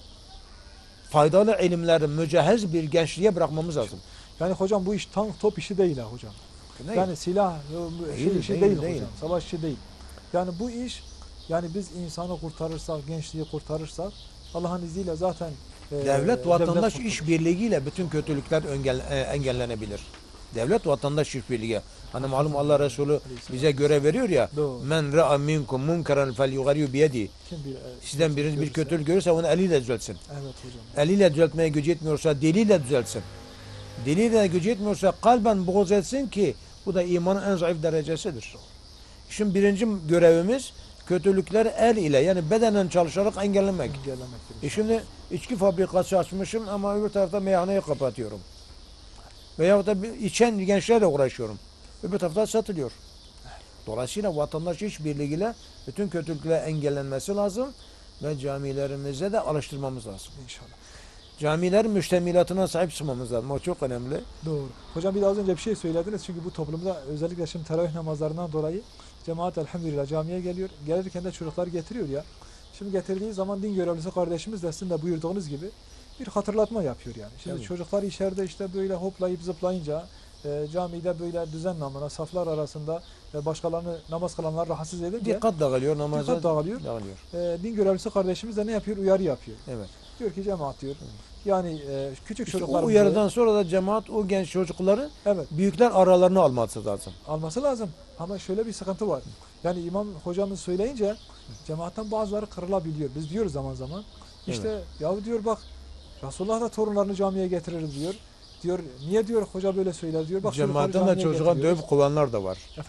Speaker 2: faydalı ilimleri mücehhez bir gençliğe bırakmamız lazım.
Speaker 1: Yani hocam bu iş tank top işi değil ha hocam.
Speaker 2: Ne?
Speaker 1: Yani silah e, şey
Speaker 2: Değil,
Speaker 1: işi
Speaker 2: değil,
Speaker 1: değil,
Speaker 2: değil.
Speaker 1: hocam. Savaş işi değil. Yani bu iş yani biz insanı kurtarırsak, gençliği kurtarırsak Allah'ın izniyle zaten e,
Speaker 2: Devlet vatandaş
Speaker 1: kurtulur.
Speaker 2: işbirliğiyle bütün kötülükler engel, e, engellenebilir. Devlet vatandaş işbirliği. Hani malum Allah Resulü bize görev veriyor ya.
Speaker 1: Doğru.
Speaker 2: Men ra'a minkum munkaran felyughayyirhu biyedi.
Speaker 1: Kim bir, e,
Speaker 2: Sizden biriniz bir
Speaker 1: görürse-
Speaker 2: kötülük görürse onu eliyle düzeltsin.
Speaker 1: Evet hocam.
Speaker 2: Eliyle düzeltmeye gücü yetmiyorsa diliyle düzeltsin. Diliyle gücü yetmiyorsa kalben buğz etsin ki bu da imanın en zayıf derecesidir. Şimdi birinci görevimiz kötülükleri el ile yani bedenen çalışarak engellemek.
Speaker 1: Engellemektir.
Speaker 2: E şimdi içki fabrikası açmışım ama öbür tarafta meyhaneyi kapatıyorum. Veyahut da bir içen gençlerle uğraşıyorum. Öbür tarafta satılıyor. Dolayısıyla vatandaş işbirliğiyle bütün kötülükler engellenmesi lazım ve camilerimize de alıştırmamız lazım.
Speaker 1: İnşallah.
Speaker 2: Camiler müştemilatına sahip çıkmamız lazım. O çok önemli.
Speaker 1: Doğru. Hocam bir de az önce bir şey söylediniz çünkü bu toplumda özellikle şimdi teravih namazlarından dolayı cemaat elhamdülillah camiye geliyor. Gelirken de çocuklar getiriyor ya. Şimdi getirdiği zaman din görevlisi kardeşimiz de sizin de buyurduğunuz gibi bir hatırlatma yapıyor yani. Şimdi
Speaker 2: Tabii.
Speaker 1: çocuklar içeride işte böyle hoplayıp zıplayınca e, camide böyle düzen namına saflar arasında e, başkalarını namaz kılanlar rahatsız edince
Speaker 2: Dikkat dağılıyor namaza.
Speaker 1: dikkat dağılıyor.
Speaker 2: Dağılıyor.
Speaker 1: E, din görevlisi kardeşimiz de ne yapıyor? Uyarı yapıyor.
Speaker 2: Evet.
Speaker 1: Diyor ki cemaat diyor. Yani e, küçük
Speaker 2: İşte
Speaker 1: çocuklar
Speaker 2: o uyarıdan sonra da cemaat o genç çocukları
Speaker 1: evet
Speaker 2: büyükler aralarını alması lazım.
Speaker 1: alması lazım. Ama şöyle bir sıkıntı var. Yani imam hocamız söyleyince cemaatten bazıları kırılabiliyor. Biz diyoruz zaman zaman. İşte yahu diyor bak Resulullah da torunlarını camiye getirir diyor. Diyor niye diyor hoca böyle söyler diyor. Bak çocukları
Speaker 2: Cemaatten de
Speaker 1: camiye
Speaker 2: çocuğa
Speaker 1: getiriyoruz.
Speaker 2: dövüp kovanlar da var.
Speaker 1: Efendim?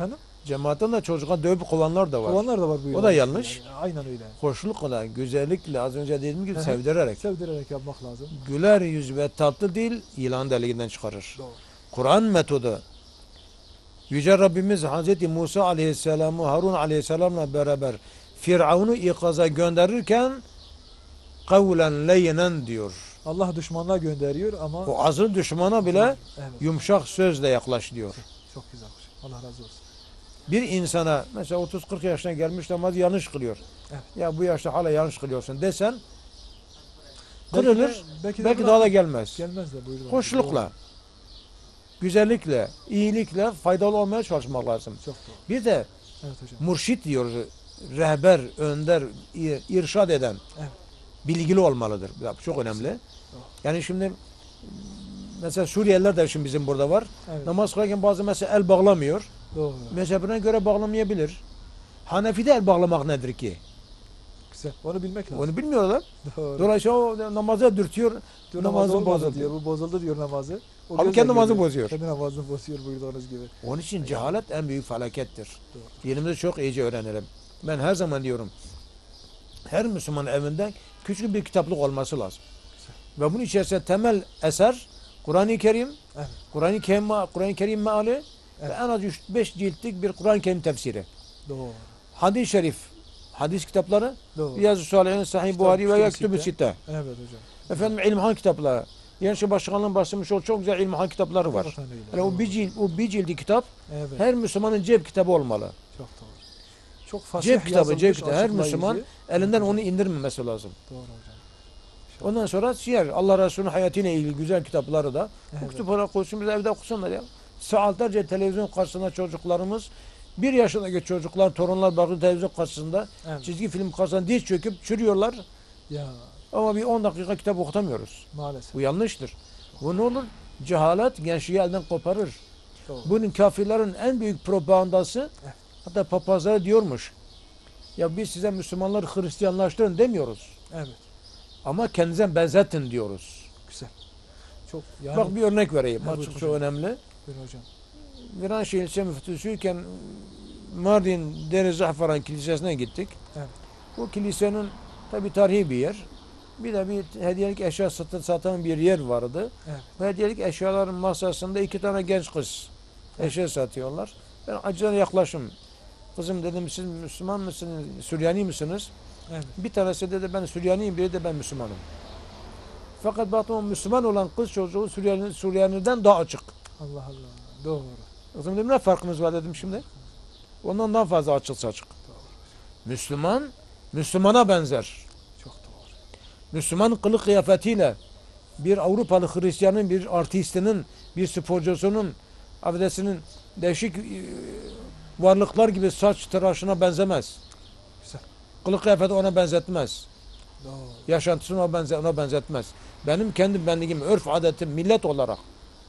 Speaker 2: Cemaatten de çocuğa dövüp kovanlar da var.
Speaker 1: Kovanlar da var bu
Speaker 2: O
Speaker 1: yolda.
Speaker 2: da yanlış.
Speaker 1: Yani, aynen öyle.
Speaker 2: Hoşlukla, güzellikle, az önce dediğim gibi
Speaker 1: Hı hı.
Speaker 2: sevdirerek.
Speaker 1: Sevdirerek yapmak lazım.
Speaker 2: Güler yüz ve tatlı dil yılan deliğinden çıkarır.
Speaker 1: Doğru.
Speaker 2: Kur'an metodu. Yüce Rabbimiz Hazreti Musa Aleyhisselam'ı Harun Aleyhisselam'la beraber Firavun'u ikaza gönderirken kavlen leynen diyor.
Speaker 1: Allah düşmanlığa gönderiyor ama
Speaker 2: O azılı düşmana bile
Speaker 1: evet,
Speaker 2: yumuşak sözle yaklaş diyor.
Speaker 1: çok güzel hocam. Allah razı olsun.
Speaker 2: Bir insana mesela otuz kırk yaşına gelmiş namazı yanlış kılıyor.
Speaker 1: Evet.
Speaker 2: Ya bu yaşta hala yanlış kılıyorsun desen
Speaker 1: Belki de-
Speaker 2: kırılır.
Speaker 1: belki de
Speaker 2: Belki
Speaker 1: bırak-
Speaker 2: daha da gelmez.
Speaker 1: Gelmez de buyurun.
Speaker 2: Hoşlukla, güzellikle, iyilikle faydalı olmaya çalışmak lazım.
Speaker 1: Çok doğru.
Speaker 2: Bir de
Speaker 1: Evet hocam.
Speaker 2: murşit diyoruz. Rehber, önder, ir- irşad eden
Speaker 1: Evet.
Speaker 2: bilgili olmalıdır. Bu çok önemli. Yani şimdi mesela Suriyeliler de şimdi bizim burada var.
Speaker 1: Evet.
Speaker 2: Namaz kılarken bazı mesela el bağlamıyor.
Speaker 1: Doğru.
Speaker 2: Mezhebine göre bağlamayabilir. Hanefi'de el bağlamak nedir ki?
Speaker 1: Güzel. Onu bilmek lazım.
Speaker 2: Onu bilmiyorlar.
Speaker 1: Doğru.
Speaker 2: Dolayısıyla o namaza dürtüyor.
Speaker 1: Diyor,
Speaker 2: namazı
Speaker 1: namazı olmadı
Speaker 2: bozuldu.
Speaker 1: diyor. Bu bozuldu diyor namazı. O
Speaker 2: Ama
Speaker 1: gözle
Speaker 2: kendi namazı
Speaker 1: görüyor.
Speaker 2: bozuyor.
Speaker 1: Kendi namazını bozuyor buyurduğunuz gibi.
Speaker 2: Onun için cehalet en büyük felakettir.
Speaker 1: Doğru.
Speaker 2: Dinimizi çok iyice öğrenelim. Ben her zaman diyorum, her Müslüman evinde küçük bir kitaplık olması lazım. Ve bunun içerisinde temel eser Kur'an-ı Kerim,
Speaker 1: Evet.
Speaker 2: Kur'an-ı Kerim, Kur'an-ı Kerim meali ve
Speaker 1: Evet.
Speaker 2: en az üç beş ciltlik bir Kur'an-ı Kerim tefsiri.
Speaker 1: Doğru.
Speaker 2: Hadis-i şerif, hadis kitapları,
Speaker 1: Doğru.
Speaker 2: Riyaz-ı Salihin, Sahih
Speaker 1: Kitap-
Speaker 2: Buhari veya
Speaker 1: Kütüb-i
Speaker 2: Kütüb-i
Speaker 1: Sitte.
Speaker 2: Sitte.
Speaker 1: Evet hocam.
Speaker 2: Efendim ilmhan kitapları. Gençlik Başkanlığı'nın basılmış olduğu çok güzel ilmhan kitapları var.
Speaker 1: Hakikaten öyle.
Speaker 2: Yani o
Speaker 1: Doğru.
Speaker 2: bir cilt, o bir cildi kitap
Speaker 1: Evet.
Speaker 2: her Müslümanın cep kitabı olmalı.
Speaker 1: Çok doğru. Çok fasih
Speaker 2: Cep kitabı,
Speaker 1: yazılmış,
Speaker 2: cep kitabı. Her
Speaker 1: açıklayıcı.
Speaker 2: Müslüman elinden
Speaker 1: Evet
Speaker 2: onu
Speaker 1: hocam.
Speaker 2: indirmemesi lazım.
Speaker 1: Doğru hocam.
Speaker 2: Ondan sonra siyer. Allah Resulü'nün hayatıyla ilgili güzel kitapları da bu
Speaker 1: Evet.
Speaker 2: kütüphane koysun, biz evde okusunlar ya. Saatlerce televizyon karşısında çocuklarımız, bir yaşındaki çocuklar, torunlar bakıyor televizyon karşısında,
Speaker 1: Evet.
Speaker 2: çizgi film karşısında diz çöküp çürüyorlar.
Speaker 1: Ya
Speaker 2: Ama bir on dakika kitap okutamıyoruz.
Speaker 1: maalesef.
Speaker 2: Bu yanlıştır. Bu ne olur? Cehalet gençliği elden koparır.
Speaker 1: Doğru.
Speaker 2: Bunun kafirlerin en büyük propagandası,
Speaker 1: Evet.
Speaker 2: hatta papazları diyormuş. Ya biz size Müslümanları Hristiyanlaştırın demiyoruz.
Speaker 1: Evet.
Speaker 2: Ama kendinize benzetin diyoruz.
Speaker 1: Güzel. Çok yani
Speaker 2: Bak bir örnek vereyim.
Speaker 1: Ha,
Speaker 2: Açık
Speaker 1: buyur
Speaker 2: çok
Speaker 1: hocam.
Speaker 2: önemli.
Speaker 1: buyurun hocam.
Speaker 2: Viranşehir ilçe müftüsüyken Mardin Dere Zahfaran Kilisesi'ne gittik.
Speaker 1: Evet.
Speaker 2: Bu kilisenin tabi tarihi bir yer. Bir de bir hediyelik eşya satın satan bir yer vardı.
Speaker 1: Evet.
Speaker 2: Bu hediyelik eşyaların masasında iki tane genç kız eşya satıyorlar. Ben acıdan yaklaşım. Kızım dedim siz Müslüman mısınız, Süryani misiniz?
Speaker 1: Evet.
Speaker 2: Bir tanesi dedi ben Süryaniyim, biri de ben Müslümanım. Fakat baktım o Müslüman olan kız çocuğu Süryani, Süryani'den daha açık.
Speaker 1: Allah Allah. Doğru.
Speaker 2: Kızım dedim ne farkımız var dedim şimdi. Ondan daha fazla açık saçık.
Speaker 1: Doğru.
Speaker 2: Müslüman, Müslümana benzer.
Speaker 1: Çok doğru.
Speaker 2: Müslüman kılık kıyafetiyle bir Avrupalı Hristiyanın, bir artistinin, bir sporcusunun, affedersinin değişik e, varlıklar gibi saç tıraşına benzemez.
Speaker 1: Güzel.
Speaker 2: Kılık kıyafeti ona benzetmez.
Speaker 1: Doğru.
Speaker 2: Yaşantısını ona, benze, ona benzetmez. Benim kendi benliğim, örf adetim, millet olarak,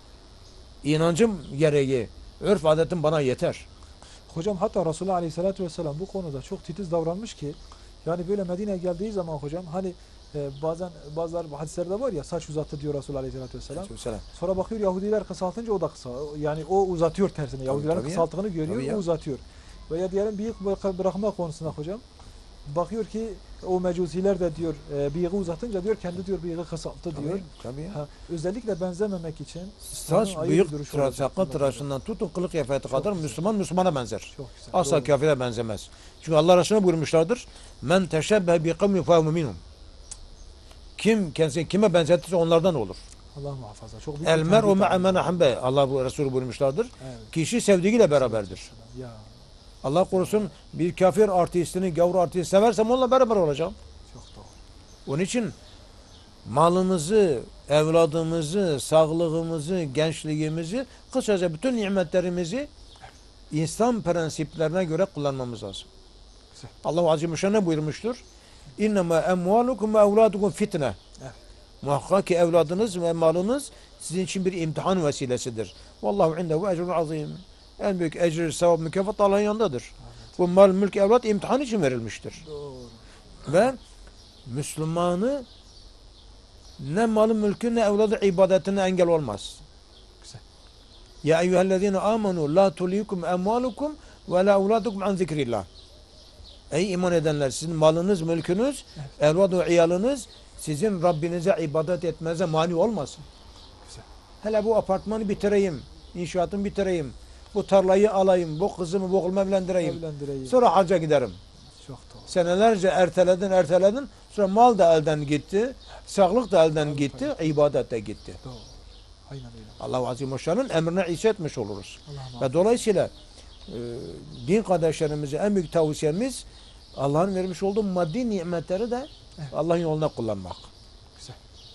Speaker 2: inancım gereği, örf adetim bana yeter.
Speaker 1: Hocam hatta Resulullah Aleyhisselatü Vesselam bu konuda çok titiz davranmış ki yani böyle Medine'ye geldiği zaman hocam hani e, bazen bazıları hadislerde var ya saç uzattı diyor Resulullah Aleyhisselatü Vesselam.
Speaker 2: Selam.
Speaker 1: Sonra bakıyor Yahudiler kısaltınca o da kısa. Yani o uzatıyor tersine. Yahudilerin
Speaker 2: tabii ya.
Speaker 1: kısalttığını görüyor,
Speaker 2: Tabii ya.
Speaker 1: o uzatıyor. Veya diyelim bıyık bırak- bırakma konusunda hocam. Bakıyor ki o mecusiler de diyor e, bıyığı uzatınca diyor kendi diyor bıyığı kısalttı diyor.
Speaker 2: Tabii, tabii ya.
Speaker 1: Ha, özellikle benzememek için
Speaker 2: Saç,
Speaker 1: onun ayrı
Speaker 2: bıyık,
Speaker 1: bir duruşu
Speaker 2: tıra,
Speaker 1: olacak.
Speaker 2: sakal tıraşından tutun kılık kıyafeti
Speaker 1: Çok
Speaker 2: kadar
Speaker 1: güzel.
Speaker 2: Müslüman Müslümana benzer.
Speaker 1: çok güzel.
Speaker 2: Asla
Speaker 1: Doğru.
Speaker 2: kafire benzemez. Çünkü Allah Resulü buyurmuşlardır. Men teşebbehe bi kavmin fehuve minhum. Kim kendisini kime benzetirse onlardan olur.
Speaker 1: Allah muhafaza. Çok büyük
Speaker 2: El
Speaker 1: bir
Speaker 2: mer'u
Speaker 1: tehdit
Speaker 2: me'e
Speaker 1: var.
Speaker 2: men ahabbe. Allah bu Resulü buyurmuşlardır.
Speaker 1: Evet.
Speaker 2: Kişi sevdiğiyle beraberdir.
Speaker 1: Ya
Speaker 2: Allah korusun bir kafir artistini, gavur artistini seversem onunla beraber olacağım.
Speaker 1: çok doğru.
Speaker 2: Onun için malımızı, evladımızı, sağlığımızı, gençliğimizi, kısaca bütün nimetlerimizi İslam prensiplerine göre kullanmamız lazım.
Speaker 1: Güzel.
Speaker 2: Allah Azze ve Celle ne buyurmuştur? İnnemâ emvâlukum ve evlâdukum fitne.
Speaker 1: Evet.
Speaker 2: Muhakkak ki evladınız ve malınız sizin için bir imtihan vesilesidir. Vallahu indehu ecrun azim. En büyük ecir, sevap, mükafat Allah'ın yanındadır.
Speaker 1: Evet.
Speaker 2: Bu mal, mülk, evlat imtihan için verilmiştir.
Speaker 1: Doğru.
Speaker 2: Ve Müslümanı ne malı, mülkü, ne evladı ibadetine engel olmaz.
Speaker 1: Güzel.
Speaker 2: Ya eyyühellezine amenu la tulikum emvalukum ve la evladukum an zikrillah. Ey iman edenler, sizin malınız, mülkünüz,
Speaker 1: Evet.
Speaker 2: evlad ve iyalınız sizin Rabbinize ibadet etmenize mani olmasın.
Speaker 1: Güzel.
Speaker 2: Hele bu apartmanı bitireyim, inşaatımı bitireyim, bu tarlayı alayım, bu kızımı, bu oğlumu evlendireyim.
Speaker 1: Evlendireyim.
Speaker 2: Sonra hacca giderim.
Speaker 1: Çok doğru.
Speaker 2: Senelerce erteledin, erteledin. Sonra mal da elden gitti, sağlık da elden gitti, ibadet de gitti.
Speaker 1: Doğru. Aynen öyle.
Speaker 2: Allah-u Azimuşşan'ın emrine ise etmiş oluruz.
Speaker 1: Allah'ım
Speaker 2: Ve dolayısıyla e, din kardeşlerimize en büyük tavsiyemiz Allah'ın vermiş olduğu maddi nimetleri de
Speaker 1: Evet.
Speaker 2: Allah'ın yoluna kullanmak.
Speaker 1: Güzel.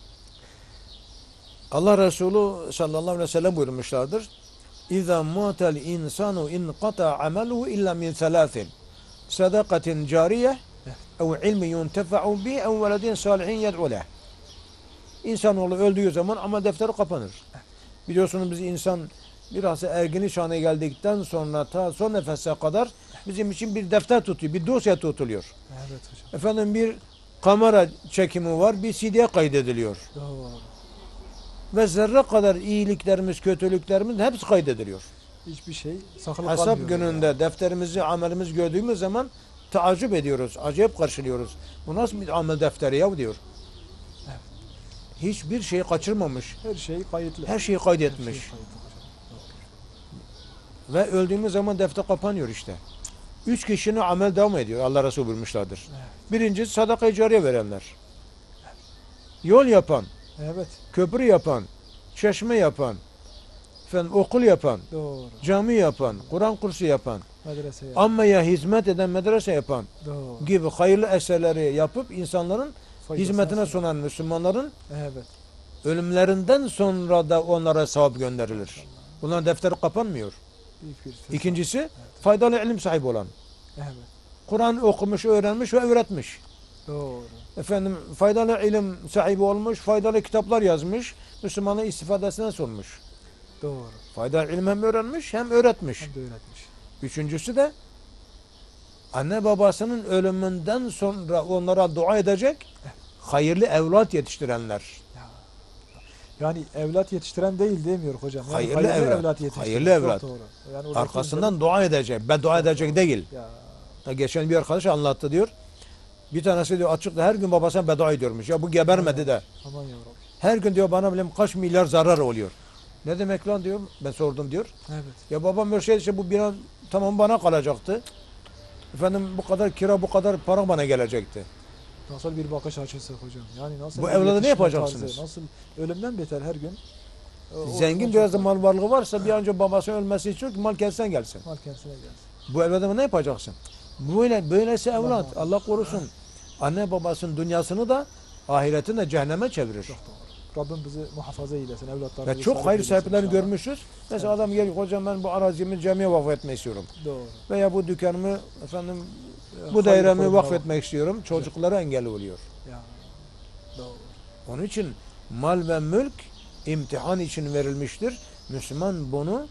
Speaker 2: Allah Resulü sallallahu aleyhi ve sellem buyurmuşlardır. İza matel insanu inqata ameluhu illa min thalathin. Sadakatin cariye ev ilmi yuntefa'u bi ev veledin salihin yed'u leh. İnsanoğlu öldüğü zaman amel defteri kapanır. Biliyorsunuz biz insan biraz ergini şanına geldikten sonra ta son nefese kadar bizim için bir defter tutuyor, bir dosya tutuluyor.
Speaker 1: Evet hocam.
Speaker 2: Efendim bir kamera çekimi var, bir C D'ye kaydediliyor.
Speaker 1: Doğru.
Speaker 2: Ve zerre kadar iyiliklerimiz, kötülüklerimiz hepsi kaydediliyor.
Speaker 1: Hiçbir şey saklı
Speaker 2: Hesap
Speaker 1: kalmıyor.
Speaker 2: gününde
Speaker 1: yani.
Speaker 2: defterimizi, amelimizi gördüğümüz zaman taaccüp ediyoruz, acayip karşılıyoruz. Bu nasıl bir amel defteri ya diyor.
Speaker 1: Evet.
Speaker 2: Hiçbir şeyi kaçırmamış,
Speaker 1: Her şey kayıtlı.
Speaker 2: her şeyi
Speaker 1: Her
Speaker 2: kaydetmiş.
Speaker 1: şey kayıtlı hocam.
Speaker 2: Ve öldüğümüz zaman defter kapanıyor işte. Üç kişinin amel devam ediyor. Allah Resulü buyurmuşlardır.
Speaker 1: Evet.
Speaker 2: Birincisi sadaka-i cariye verenler. Yol yapan,
Speaker 1: Evet.
Speaker 2: köprü yapan, çeşme yapan, efendim, okul yapan,
Speaker 1: Doğru.
Speaker 2: cami yapan, Kur'an kursu yapan,
Speaker 1: Medrese yani.
Speaker 2: ammaya hizmet eden medrese yapan
Speaker 1: Doğru.
Speaker 2: gibi hayırlı eserleri yapıp insanların
Speaker 1: Faydasını
Speaker 2: hizmetine
Speaker 1: sunan.
Speaker 2: sunan Müslümanların
Speaker 1: Evet.
Speaker 2: ölümlerinden sonra da onlara sevap gönderilir. Bunların defteri kapanmıyor.
Speaker 1: Büyük bir fırsat.
Speaker 2: İkincisi faydalı ilim sahibi olan.
Speaker 1: Evet.
Speaker 2: Kur'an okumuş, öğrenmiş ve öğretmiş.
Speaker 1: Doğru.
Speaker 2: Efendim faydalı ilim sahibi olmuş, faydalı kitaplar yazmış, Müslümanın istifadesine sunmuş.
Speaker 1: Doğru.
Speaker 2: Faydalı ilim hem öğrenmiş hem öğretmiş.
Speaker 1: Hem de öğretmiş.
Speaker 2: Üçüncüsü de anne babasının ölümünden sonra onlara dua edecek hayırlı evlat yetiştirenler.
Speaker 1: Ya. Yani evlat yetiştiren değil demiyor hocam. Yani
Speaker 2: Hayırlı evlat.
Speaker 1: yetiştiren.
Speaker 2: Hayırlı
Speaker 1: Çok
Speaker 2: evlat.
Speaker 1: doğru. Yani oradaki
Speaker 2: Arkasından dua edecek, beddua edecek değil.
Speaker 1: Ya.
Speaker 2: Ha, geçen bir arkadaş anlattı diyor. Bir tanesi diyor açıkta her gün babasına beddua ediyormuş. Ya bu gebermedi de.
Speaker 1: Aman yavrum.
Speaker 2: Her gün diyor bana bileyim kaç milyar zarar oluyor. Ne demek lan diyor. Ben sordum diyor.
Speaker 1: Evet.
Speaker 2: Ya babam böyle şey işte bu bina tamam bana kalacaktı. Efendim bu kadar kira bu kadar para bana gelecekti.
Speaker 1: Nasıl bir bakış açısı hocam? Yani nasıl
Speaker 2: Bu
Speaker 1: bir
Speaker 2: evladı ne
Speaker 1: yetişme
Speaker 2: yapacaksınız?
Speaker 1: tarzı, nasıl ölümden beter her gün. O- o-
Speaker 2: Zengin
Speaker 1: o
Speaker 2: biraz da
Speaker 1: çok-
Speaker 2: mal varlığı varsa bir an önce babasının ölmesi istiyor ki mal kendisinden gelsin.
Speaker 1: Mal kendisine gelsin.
Speaker 2: Bu evladı ne yapacaksın? Böyle böylesi
Speaker 1: Allah
Speaker 2: evlat
Speaker 1: muhafaza.
Speaker 2: Allah korusun. Anne babasının dünyasını da ahiretini de cehenneme çevirir.
Speaker 1: Çok doğru. Rabbim bizi muhafaza eylesin. Evlatlarımızı
Speaker 2: Ve çok
Speaker 1: sağlık
Speaker 2: hayır
Speaker 1: eylesin
Speaker 2: sahiplerini
Speaker 1: inşallah.
Speaker 2: görmüşüz. Mesela adam geliyor hocam ben bu arazimi camiye vakfetmek istiyorum.
Speaker 1: Doğru.
Speaker 2: Veya bu dükkanımı efendim
Speaker 1: Ya,
Speaker 2: bu
Speaker 1: hayır
Speaker 2: dairemi
Speaker 1: koyma
Speaker 2: vakfetmek istiyorum. Çocuklara engel oluyor.
Speaker 1: Ya. Doğru.
Speaker 2: Onun için mal ve mülk imtihan için verilmiştir. Müslüman bunu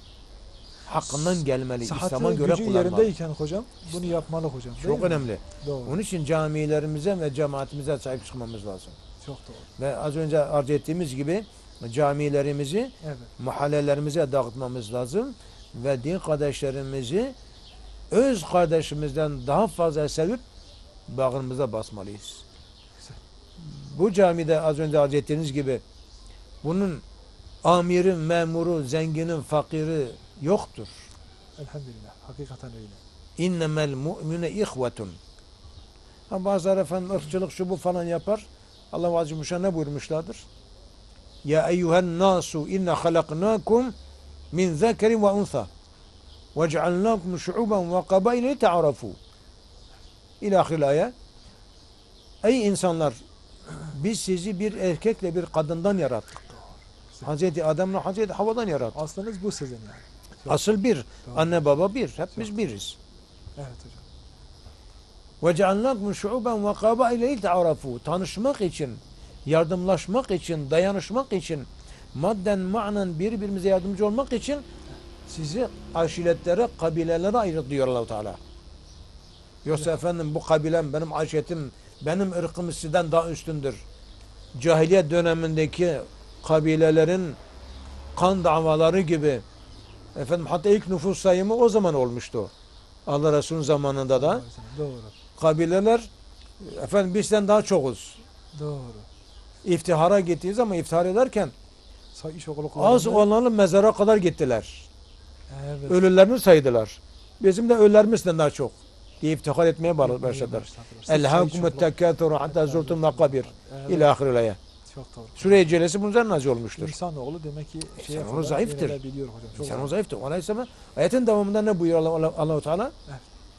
Speaker 2: hakkından gelmeli. İslam'a
Speaker 1: Sıhhati
Speaker 2: göre
Speaker 1: gücü
Speaker 2: kullanmalı.
Speaker 1: yerindeyken hocam bunu yapmalı hocam. değil
Speaker 2: Çok
Speaker 1: mi?
Speaker 2: önemli.
Speaker 1: Doğru.
Speaker 2: Onun için camilerimize ve cemaatimize sahip çıkmamız lazım.
Speaker 1: Çok doğru.
Speaker 2: Ve az önce arz ettiğimiz gibi camilerimizi
Speaker 1: Evet.
Speaker 2: mahallelerimize dağıtmamız lazım. Ve din kardeşlerimizi öz kardeşimizden daha fazla sevip bağrımıza basmalıyız.
Speaker 1: Güzel.
Speaker 2: Bu camide az önce arz ettiğiniz gibi bunun amiri, memuru, zenginin, fakiri yoktur.
Speaker 1: Elhamdülillah. Hakikaten öyle.
Speaker 2: İnnemel mu'mine ihvetun. Ha bazıları efendim ırkçılık şu bu falan yapar. Allah Azze ve Celle ne buyurmuşlardır? Ya eyyuhen nasu inna halaknakum min zekerin ve untha ve cealnakum şu'uben ve kabaile ta'arafu. İlahir ayet. Ey insanlar biz sizi bir erkekle bir kadından yarattık. Hazreti Adem'le Hazreti Havva'dan yarattık.
Speaker 1: Aslınız bu sizin yani. Çok-
Speaker 2: Asıl bir.
Speaker 1: Doğru.
Speaker 2: Anne baba bir. Hepimiz
Speaker 1: Çok-
Speaker 2: biriz.
Speaker 1: Evet hocam.
Speaker 2: وَجَعَلْنَاكُمْ شُعُوبًا وَقَبَائِلَ لِتَعْرَفُوا Tanışmak için, yardımlaşmak için, dayanışmak için, madden manen birbirimize yardımcı olmak için sizi aşiretlere, kabilelere ayırdık diyor Allah-u Teala. Yoksa efendim bu kabilem, benim aşiretim, benim ırkım sizden daha üstündür. Cahiliyet dönemindeki kabilelerin kan davaları gibi Efendim hatta ilk nüfus sayımı o zaman olmuştu. Allah Resulü'nün zamanında da.
Speaker 1: Doğru.
Speaker 2: Kabileler efendim bizden daha çokuz.
Speaker 1: Doğru.
Speaker 2: İftihara gittiği zaman iftihar ederken
Speaker 1: Say iş okulu
Speaker 2: az
Speaker 1: kullanımı-
Speaker 2: olanın mezara kadar gittiler.
Speaker 1: Evet.
Speaker 2: Ölülerini saydılar. Bizim de ölülerimizden daha çok diye iftihar etmeye başladılar.
Speaker 1: Başladılar.
Speaker 2: Elhâkumut tekâthuru hatta zurtum makabir.
Speaker 1: Evet.
Speaker 2: İlâ ahireye.
Speaker 1: Çok doğru.
Speaker 2: Sure-i Celesi bunun üzerine nazil olmuştur.
Speaker 1: İnsanoğlu demek ki şeye
Speaker 2: İnsanoğlu
Speaker 1: kadar
Speaker 2: zayıftır.
Speaker 1: yönelebiliyor hocam. Çok
Speaker 2: İnsan o
Speaker 1: zayıf.
Speaker 2: zayıftır. Aleyhisselam ayetin devamında ne buyuruyor Allah, Allah, Allah-u Teala?
Speaker 1: Evet.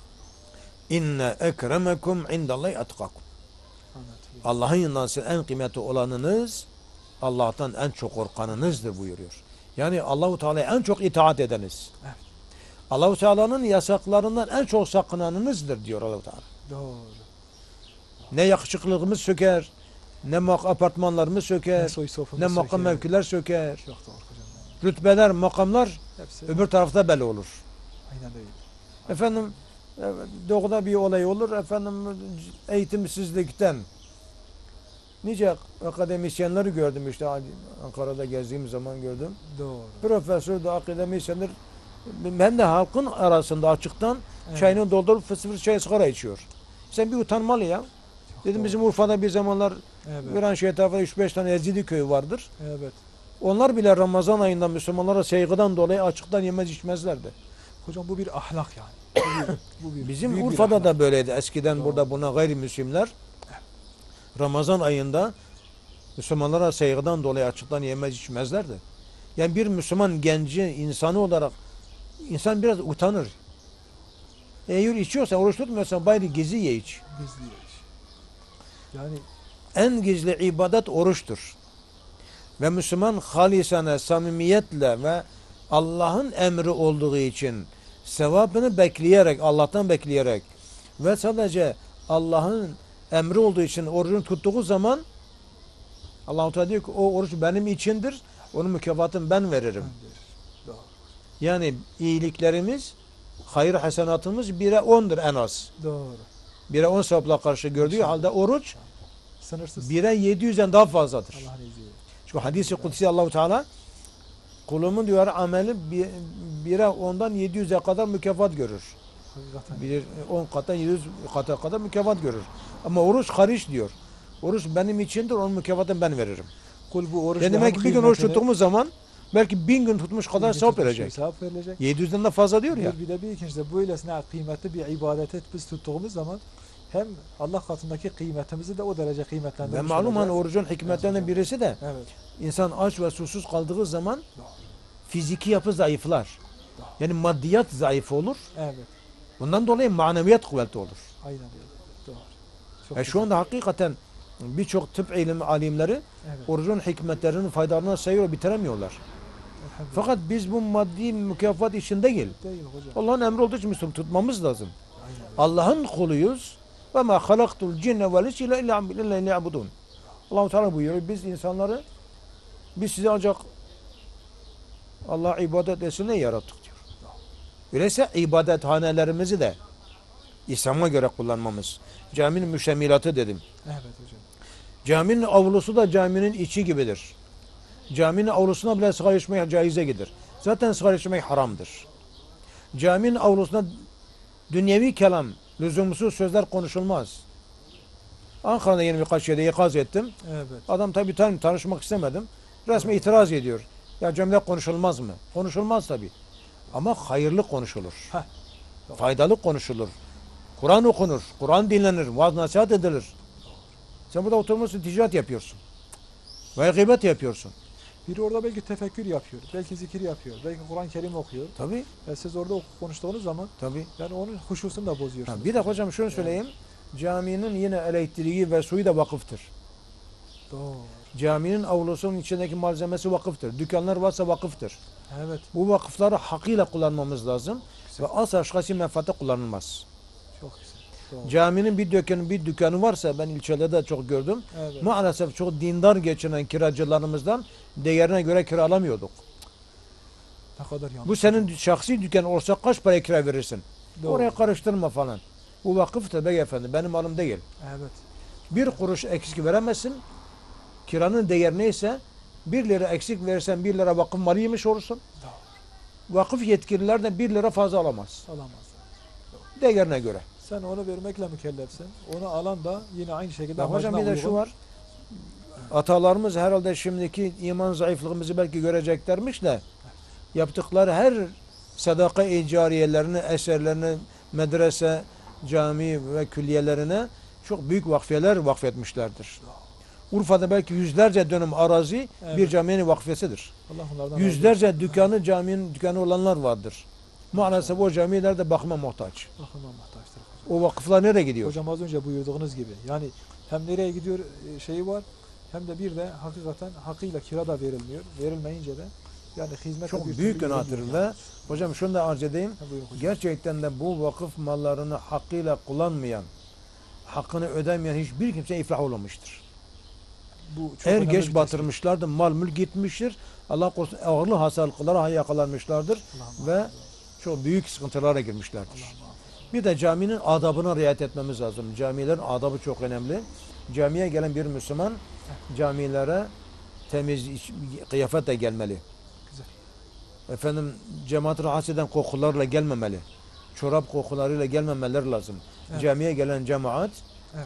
Speaker 2: İnne ekremekum indallahi atkakum.
Speaker 1: Anlatıyor.
Speaker 2: Allah'ın yanından sizin en kıymetli olanınız Allah'tan en çok korkanınızdır buyuruyor. Yani Allahu Teala'ya en çok itaat edeniz.
Speaker 1: Evet.
Speaker 2: Allahu Teala'nın yasaklarından en çok sakınanınızdır diyor Allahu Teala.
Speaker 1: Doğru.
Speaker 2: Ne yakışıklılığımız söker, ne mak apartmanlarımız söker,
Speaker 1: Ne soy sofumuz
Speaker 2: ne makam
Speaker 1: söker.
Speaker 2: mevkiler söker.
Speaker 1: Çok doğru hocam.
Speaker 2: Rütbeler, makamlar
Speaker 1: Hepsi
Speaker 2: öbür tarafta belli olur.
Speaker 1: aynen öyle.
Speaker 2: Efendim evet, doğuda bir olay olur. Efendim eğitimsizlikten nice akademisyenleri gördüm işte Ankara'da gezdiğim zaman gördüm.
Speaker 1: Doğru.
Speaker 2: Profesör de akademisyenler hem de halkın arasında açıktan
Speaker 1: Evet.
Speaker 2: çayını doldurup fıs fıs çay sigara içiyor. Sen bir utanmalı ya.
Speaker 1: Çok
Speaker 2: Dedim
Speaker 1: doğru.
Speaker 2: bizim Urfa'da bir zamanlar
Speaker 1: Evet.
Speaker 2: Viranşehir etrafında üç beş tane Ezidi köyü vardır.
Speaker 1: Evet.
Speaker 2: Onlar bile Ramazan ayında Müslümanlara saygıdan dolayı açıktan yemez içmezlerdi.
Speaker 1: Hocam bu bir ahlak yani. Bu bir, bu bir,
Speaker 2: Bizim
Speaker 1: büyük bir
Speaker 2: Urfa'da
Speaker 1: ahlak.
Speaker 2: da böyleydi. Eskiden
Speaker 1: Doğru.
Speaker 2: burada buna gayrimüslimler Ramazan ayında Müslümanlara saygıdan dolayı açıktan yemez içmezlerdi. Yani bir Müslüman genci insanı olarak insan biraz utanır. Eğer içiyorsan, oruç tutmuyorsan bari gizli ye iç.
Speaker 1: Gizli iş. Yani
Speaker 2: En gizli ibadet oruçtur. Ve Müslüman halisane, samimiyetle ve Allah'ın emri olduğu için sevabını bekleyerek, Allah'tan bekleyerek ve sadece Allah'ın emri olduğu için orucunu tuttuğu zaman Allah-u Teala diyor ki o oruç benim içindir, onun mükafatını ben veririm.
Speaker 1: doğru.
Speaker 2: Yani iyiliklerimiz, hayır hasenatımız bire ondur en az.
Speaker 1: Doğru.
Speaker 2: Bire on sevapla karşı gördüğü halde oruç
Speaker 1: Sınırsız.
Speaker 2: bire yedi yüzden daha fazladır.
Speaker 1: Allah'ın izniyle.
Speaker 2: Şu hadisi kutsi Allah-u Teala kulumun diyor ameli bir, bire ondan yedi yüze kadar mükafat görür.
Speaker 1: Hakikaten.
Speaker 2: Bir on kattan yedi yüz kata kadar mükafat görür. Ama oruç hariç diyor. Oruç benim içindir, onun mükafatını ben veririm.
Speaker 1: Kul bu oruç
Speaker 2: Yani demek ki bir gün oruç tuttuğumuz zaman belki bin gün tutmuş kadar sevap verecek.
Speaker 1: Sevap verilecek.
Speaker 2: yedi yüzden de fazla diyor ya.
Speaker 1: Bir, bir de bir ikincisi de böylesine kıymetli bir ibadeti biz tuttuğumuz zaman hem Allah katındaki kıymetimizi de o derece kıymetlendirmiş
Speaker 2: Ve malum hani
Speaker 1: olacağız.
Speaker 2: orucun hikmetlerinden birisi de
Speaker 1: Evet.
Speaker 2: insan aç ve susuz kaldığı zaman
Speaker 1: Doğru.
Speaker 2: fiziki yapı zayıflar.
Speaker 1: Doğru.
Speaker 2: Yani maddiyat zayıf olur.
Speaker 1: Evet.
Speaker 2: Bundan dolayı maneviyat kuvvetli olur.
Speaker 1: Aynen öyle. Doğru. Çok
Speaker 2: E şu anda hakikaten birçok tıp ilim alimleri
Speaker 1: evet.
Speaker 2: orucun hikmetlerinin faydalarını sayıyor bitiremiyorlar.
Speaker 1: Elhamdülillah.
Speaker 2: Fakat biz bu maddi mükafat için değil.
Speaker 1: Değil hocam.
Speaker 2: Allah'ın emri olduğu için Müslüman tutmamız lazım.
Speaker 1: Aynen öyle.
Speaker 2: Allah'ın kuluyuz. Ve ma halaktul cinne vel insa illa liya'budun. Allah-u Teala buyuruyor biz insanları biz sizi ancak Allah ibadet etsin yarattık diyor. Öyleyse ibadethanelerimizi de İslam'a göre kullanmamız. Caminin müştemilatı dedim.
Speaker 1: Evet hocam.
Speaker 2: Caminin avlusu da caminin içi gibidir. Caminin avlusuna bile sigara içmek caize gider. Zaten sigara içmek haramdır. Caminin avlusuna dünyevi kelam, lüzumsuz sözler konuşulmaz. Ankara'da yeni birkaç yerde ikaz ettim.
Speaker 1: Evet.
Speaker 2: Adam tabii tan tanışmak istemedim. Resmen itiraz ediyor. Ya camide konuşulmaz mı? Konuşulmaz tabii. Ama hayırlı konuşulur.
Speaker 1: Heh.
Speaker 2: Faydalı konuşulur. Kur'an okunur. Kur'an dinlenir. Vaaz nasihat edilir. Sen burada oturmuşsun, ticaret yapıyorsun. Ve gıybet yapıyorsun.
Speaker 1: Biri orada belki tefekkür yapıyor. Belki zikir yapıyor. Belki Kur'an-ı Kerim okuyor.
Speaker 2: Tabii,
Speaker 1: Ve siz orada konuştuğunuz zaman
Speaker 2: tabii.
Speaker 1: yani onun huşusunu da bozuyorsunuz.
Speaker 2: Ha, bir de hocam şunu söyleyeyim. Caminin yine elektriği ve suyu da vakıftır.
Speaker 1: Doğru.
Speaker 2: Caminin avlusunun içindeki malzemesi vakıftır. Dükkanlar varsa vakıftır.
Speaker 1: Evet.
Speaker 2: Bu vakıfları hakkıyla kullanmamız lazım. Ve asla şahsi menfaate kullanılmaz.
Speaker 1: Çok güzel. Doğru.
Speaker 2: Caminin bir dükkanı, bir dükkanı varsa ben ilçelerde de çok gördüm.
Speaker 1: Evet.
Speaker 2: Maalesef çok dindar geçinen kiracılarımızdan değerine göre kira alamıyorduk.
Speaker 1: Ne kadar yanlış.
Speaker 2: Bu senin şahsi dükkan olsa kaç para kira verirsin?
Speaker 1: Doğru.
Speaker 2: Oraya karıştırma falan. Bu vakıftır beyefendi, benim malım değil.
Speaker 1: Evet.
Speaker 2: Bir kuruş eksik veremezsin. Kiranın değeri neyse bir lira eksik verirsen bir lira vakıf malı yemiş olursun.
Speaker 1: Doğru.
Speaker 2: vakıf yetkililer de bir lira fazla alamaz.
Speaker 1: Alamazlar.
Speaker 2: Değerine göre.
Speaker 1: Sen onu vermekle mükellefsin. Onu alan da yine aynı şekilde
Speaker 2: Bak hocam bir
Speaker 1: amacına
Speaker 2: de şu
Speaker 1: uygun.
Speaker 2: var. Atalarımız herhalde şimdiki iman zayıflığımızı belki göreceklermiş de yaptıkları her sadaka-i cariyelerini, eserlerini, medrese, cami ve külliyelerine çok büyük vakfiyeler vakfetmişlerdir. Urfa'da belki yüzlerce dönüm arazi
Speaker 1: Evet.
Speaker 2: bir caminin vakfiyesidir.
Speaker 1: Allah onlardan razı olsun.
Speaker 2: Yüzlerce dükkanı caminin dükkanı olanlar vardır. Maalesef o camiler de bakıma muhtaç.
Speaker 1: Bakıma muhtaçtır hocam.
Speaker 2: O vakıflar nereye gidiyor?
Speaker 1: Hocam az önce buyurduğunuz gibi yani hem nereye gidiyor e, şeyi var hem de bir de hakikaten hakkıyla kira da verilmiyor. Verilmeyince de yani hizmet
Speaker 2: Çok büyük günahtır ve hocam şunu da arz edeyim. Gerçekten de bu vakıf mallarını hakkıyla kullanmayan, hakkını ödemeyen hiçbir kimse iflah olmamıştır.
Speaker 1: Bu çok
Speaker 2: Er
Speaker 1: önemli bir
Speaker 2: geç
Speaker 1: tespit.
Speaker 2: batırmışlardır, mal mülk gitmiştir. Allah korusun ağırlı hastalıklara yakalanmışlardır
Speaker 1: Allah
Speaker 2: ve
Speaker 1: muhafaza.
Speaker 2: çok büyük sıkıntılara girmişlerdir.
Speaker 1: Allah muhafaza.
Speaker 2: Bir de caminin adabına riayet etmemiz lazım. Camilerin adabı çok önemli. Camiye gelen bir Müslüman camilere temiz iç- kıyafetle gelmeli.
Speaker 1: Güzel.
Speaker 2: Efendim cemaat rahatsız eden kokularla gelmemeli. Çorap kokularıyla gelmemeleri lazım.
Speaker 1: Evet.
Speaker 2: Camiye gelen cemaat
Speaker 1: Evet.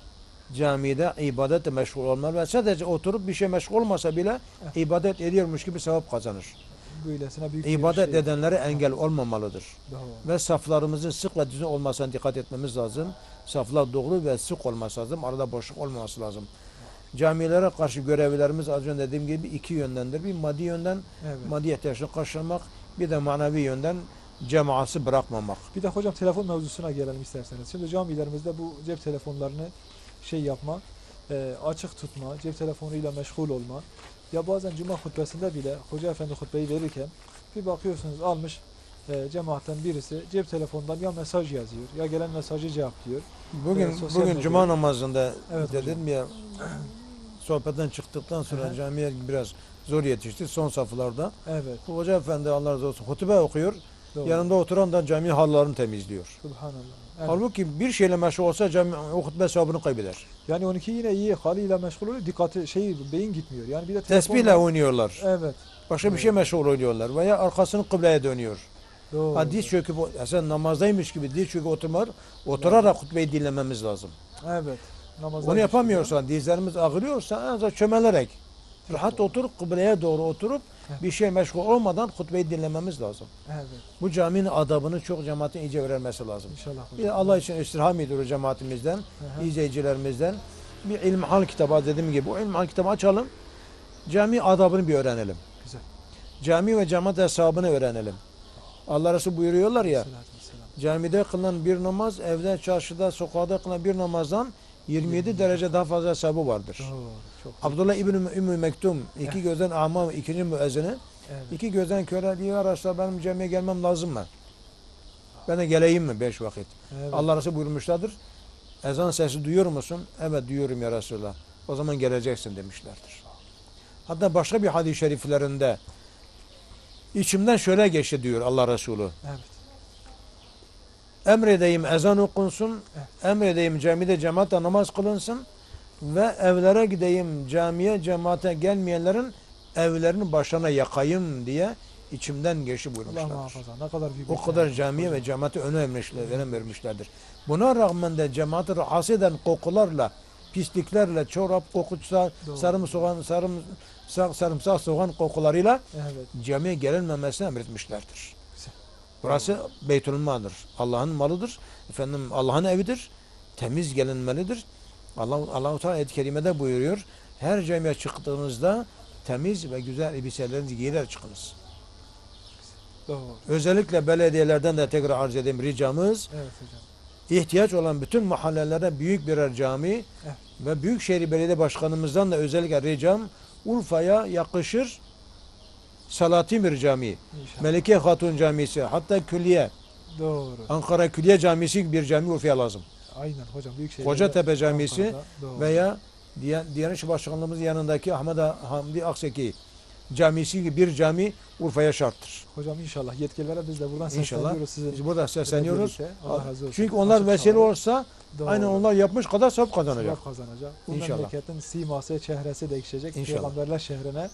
Speaker 2: camide ibadetle meşgul olmalı ve sadece oturup bir şey meşgul olmasa bile
Speaker 1: Evet.
Speaker 2: ibadet ediyormuş gibi sevap kazanır.
Speaker 1: Böylesine büyük bir
Speaker 2: İbadet
Speaker 1: şey.
Speaker 2: edenlere engel olmamalıdır.
Speaker 1: Doğru.
Speaker 2: Ve saflarımızın sık ve düzgün olmasına dikkat etmemiz lazım. Saflar doğru ve sık olması lazım. Arada boşluk olmaması lazım. Camilere karşı görevlerimiz az önce dediğim gibi iki yöndendir. Bir maddi yönden
Speaker 1: Evet.
Speaker 2: maddi ihtiyaçları karşılamak, bir de manevi yönden cemaatı bırakmamak.
Speaker 1: Bir de hocam telefon mevzusuna gelelim isterseniz. Şimdi camilerimizde bu cep telefonlarını şey yapma, e, açık tutma, cep telefonuyla meşgul olma. Ya bazen cuma hutbesinde bile Hoca Efendi hutbeyi verirken bir bakıyorsunuz almış e, cemaatten birisi cep telefonundan ya mesaj yazıyor ya gelen mesajı cevaplıyor.
Speaker 2: Bugün
Speaker 1: Evet, sosyal
Speaker 2: bugün
Speaker 1: medya.
Speaker 2: cuma namazında
Speaker 1: Evet
Speaker 2: dedim ya sohbetten çıktıktan sonra
Speaker 1: Hı hı.
Speaker 2: camiye biraz zor yetişti son saflarda.
Speaker 1: Evet.
Speaker 2: Bu Hoca Efendi Allah razı olsun hutbe okuyor.
Speaker 1: Doğru.
Speaker 2: Yanında oturan da cami hallarını temizliyor.
Speaker 1: Subhanallah. Evet.
Speaker 2: Halbuki bir şeyle meşgul olsa cami o hutbe sevabını kaybeder.
Speaker 1: Yani on iki yine iyi haliyle meşgul oluyor. Dikkati şey beyin gitmiyor. Yani bir de
Speaker 2: Tesbihle
Speaker 1: telefonla-
Speaker 2: oynuyorlar.
Speaker 1: Evet.
Speaker 2: Başka bir
Speaker 1: Evet.
Speaker 2: şey meşgul oluyorlar veya arkasını kıbleye dönüyor.
Speaker 1: Doğru.
Speaker 2: Ha, diz çöküp sen namazdaymış gibi diz çöküp oturmak, oturarak hutbeyi dinlememiz lazım.
Speaker 1: Evet. Namazda
Speaker 2: Onu yapamıyorsan, dizlerimiz ağrıyorsa en azından çömelerek rahat oturup kıbleye doğru oturup
Speaker 1: Evet.
Speaker 2: bir şey meşgul olmadan hutbeyi dinlememiz lazım.
Speaker 1: Evet.
Speaker 2: Bu caminin adabını çok cemaatin iyice öğrenmesi lazım.
Speaker 1: İnşallah hocam.
Speaker 2: Bir de Allah için istirham ediyoruz cemaatimizden,
Speaker 1: Hı hı.
Speaker 2: izleyicilerimizden. Bir ilmihal kitabı dediğim gibi bu ilmihal kitabı açalım. Cami adabını bir öğrenelim.
Speaker 1: Güzel.
Speaker 2: Cami ve cemaat hesabını öğrenelim. Allah Resulü buyuruyorlar ya,
Speaker 1: Selatü vesselam.
Speaker 2: camide kılınan bir namaz, evde, çarşıda, sokakta kılınan bir namazdan yirmi yedi derece daha fazla hesabı vardır.
Speaker 1: Doğru. Çok
Speaker 2: Abdullah İbni Ümmü Mektum, iki gözden ama ikinci müezzini,
Speaker 1: evet.
Speaker 2: iki gözden köre diyor arkadaşlar benim camiye gelmem lazım mı? Ben de geleyim mi beş vakit?
Speaker 1: Evet.
Speaker 2: Allah Resulü buyurmuşlardır. Ezan sesi duyuyor musun? Evet duyuyorum ya Resulallah. O zaman geleceksin demişlerdir. Hatta başka bir hadis-i şeriflerinde içimden şöyle geçti diyor Allah Resulü.
Speaker 1: Evet.
Speaker 2: Emredeyim ezan okunsun,
Speaker 1: Evet.
Speaker 2: emredeyim camide cemaatle namaz kılınsın ve evlere gideyim camiye cemaate gelmeyenlerin evlerinin başlarına yakayım diye içimden geçti
Speaker 1: Allah
Speaker 2: buyurmuşlar.
Speaker 1: muhafaza. Ne kadar büyük
Speaker 2: O
Speaker 1: bir
Speaker 2: kadar
Speaker 1: şey.
Speaker 2: camiye
Speaker 1: Hocam.
Speaker 2: ve cemaate önem vermişler, önem vermişlerdir. Buna rağmen de cemaati rahatsız eden kokularla, pisliklerle, çorap kokusu,
Speaker 1: Doğru.
Speaker 2: sarımsak, sarımsak, sarımsak soğan kokularıyla
Speaker 1: Evet.
Speaker 2: camiye gelinmemesini emretmişlerdir.
Speaker 1: Güzel.
Speaker 2: Burası Beytülmal'dır. Allah'ın malıdır. Efendim Allah'ın evidir. Temiz gelinmelidir. Allah Allahu Teala ayet-i kerimede buyuruyor. Her camiye çıktığınızda temiz ve güzel elbiselerinizi giyer çıkınız.
Speaker 1: Doğru.
Speaker 2: Özellikle belediyelerden de tekrar arz edeyim ricamız.
Speaker 1: Evet hocam.
Speaker 2: İhtiyaç olan bütün mahallelere büyük birer cami
Speaker 1: Evet.
Speaker 2: ve Büyükşehir Belediye Başkanımızdan da özellikle ricam Urfa'ya yakışır Salatimir Camii,
Speaker 1: İnşallah.
Speaker 2: Melike Hatun Camisi, hatta külliye,
Speaker 1: Doğru.
Speaker 2: Ankara Külliye Camisi bir cami Urfa'ya lazım.
Speaker 1: Aynen hocam. Büyük şey.
Speaker 2: Kocatepe Camisi
Speaker 1: Doğru.
Speaker 2: veya Diyan- Diyanet İşleri Başkanlığımızın yanındaki Ahmet Hamdi Akseki Camisi gibi bir cami Urfa'ya şarttır.
Speaker 1: Hocam inşallah yetkililere biz de buradan
Speaker 2: İnşallah.
Speaker 1: sesleniyoruz sizin.
Speaker 2: Biz burada sesleniyoruz.
Speaker 1: birlikte. Allah razı olsun.
Speaker 2: Çünkü onlar
Speaker 1: Açık
Speaker 2: vesile
Speaker 1: çağrı.
Speaker 2: olsa
Speaker 1: Doğru.
Speaker 2: aynen onlar yapmış kadar sevap kazanacak.
Speaker 1: Sevap kazanacak. Bu
Speaker 2: İnşallah.
Speaker 1: memleketin siması, çehresi değişecek.
Speaker 2: İnşallah.
Speaker 1: Peygamberler şehrine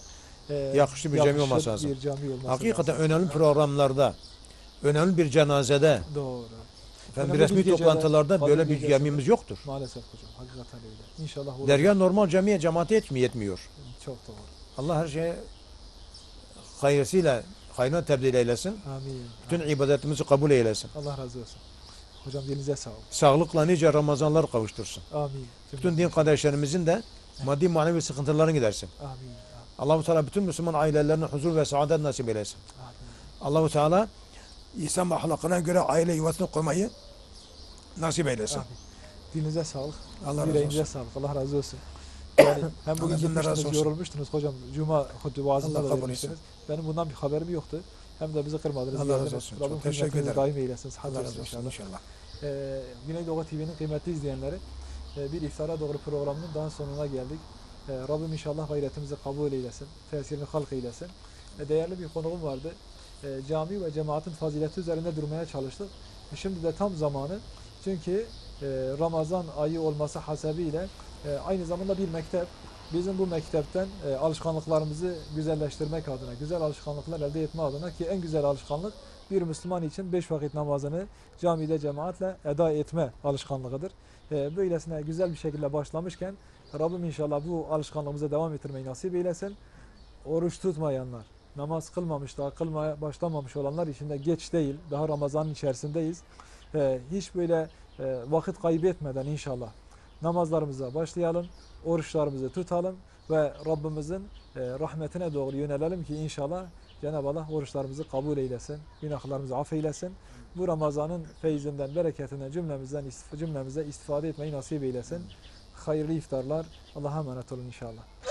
Speaker 1: e,
Speaker 2: yakışıklı bir cami
Speaker 1: yakışır
Speaker 2: olması lazım.
Speaker 1: Bir cami olması
Speaker 2: Hakikaten
Speaker 1: lazım.
Speaker 2: önemli programlarda, önemli bir cenazede,
Speaker 1: Doğru.
Speaker 2: efendim,
Speaker 1: Önemli
Speaker 2: resmi
Speaker 1: bir gecede,
Speaker 2: toplantılarda
Speaker 1: kadın
Speaker 2: böyle bir
Speaker 1: gecesinde-
Speaker 2: camimiz yoktur.
Speaker 1: Maalesef hocam. Hakikaten öyle. İnşallah olur.
Speaker 2: Derya normal camiye cemaate yetmiyor. yetmiyor.
Speaker 1: Çok doğru.
Speaker 2: Allah her şeye hayırlısıyla, hayrına tebdil eylesin.
Speaker 1: Amin.
Speaker 2: Bütün
Speaker 1: Amin.
Speaker 2: ibadetimizi kabul eylesin.
Speaker 1: Allah razı olsun. Hocam dilinize sağlık.
Speaker 2: Sağlıkla nice Ramazanlar kavuştursun.
Speaker 1: Amin.
Speaker 2: Bütün din kardeşlerimizin de maddi manevi sıkıntılarını gidersin.
Speaker 1: Amin. Amin.
Speaker 2: Allah-u Teala bütün Müslüman ailelerine huzur ve saadet nasip eylesin.
Speaker 1: Amin.
Speaker 2: Allah-u Teala İslam ahlakına göre aile yuvasını kurmayı nasip eylesin.
Speaker 1: Amin. Dilinize sağlık.
Speaker 2: Allah razı
Speaker 1: Yüreğinize
Speaker 2: olsun.
Speaker 1: sağlık. Allah razı olsun. Yani hem bugün
Speaker 2: Allah razı
Speaker 1: gitmiştiniz,
Speaker 2: olsun.
Speaker 1: yorulmuştunuz hocam. Cuma hutbe vaazında
Speaker 2: Allah
Speaker 1: da
Speaker 2: kabul
Speaker 1: vermiştiniz. Benim bundan bir haberim yoktu. Hem de bizi kırmadınız.
Speaker 2: Allah razı
Speaker 1: geldiniz.
Speaker 2: olsun.
Speaker 1: Rabbim
Speaker 2: Çok teşekkür
Speaker 1: hizmetinizi
Speaker 2: ederim.
Speaker 1: daim eylesin. Sıhhat
Speaker 2: Allah
Speaker 1: versin
Speaker 2: razı olsun
Speaker 1: inşallah.
Speaker 2: inşallah.
Speaker 1: Ee, Güneydoğu T V'nin kıymetli izleyenleri, e, bir iftara doğru programının daha sonuna geldik. E, Rabbim inşallah gayretimizi kabul eylesin, tesirini halk eylesin. E, değerli bir konuğum vardı. E, cami ve cemaatin fazileti üzerinde durmaya çalıştık. E, şimdi de tam zamanı. Çünkü e, Ramazan ayı olması hasebiyle e, aynı zamanda bir mektep. Bizim bu mektepten e, alışkanlıklarımızı güzelleştirmek adına, güzel alışkanlıklar elde etme adına, ki en güzel alışkanlık bir Müslüman için beş vakit namazını camide cemaatle eda etme alışkanlığıdır. E, böylesine güzel bir şekilde başlamışken Rabbim inşallah bu alışkanlığımıza devam ettirmeyi nasip eylesin. Oruç tutmayanlar, namaz kılmamış, daha kılmaya başlamamış olanlar için de geç değil. Daha Ramazan'ın içerisindeyiz. E, hiç böyle e, vakit kaybetmeden inşallah namazlarımıza başlayalım, oruçlarımızı tutalım ve Rabbimizin e, rahmetine doğru yönelelim ki inşallah Cenab-ı Allah oruçlarımızı kabul eylesin, günahlarımızı affeylesin. Bu Ramazan'ın feyzinden, bereketinden cümlemizden cümlemize istifade etmeyi nasip eylesin. Hayırlı iftarlar. Allah'a emanet olun inşallah.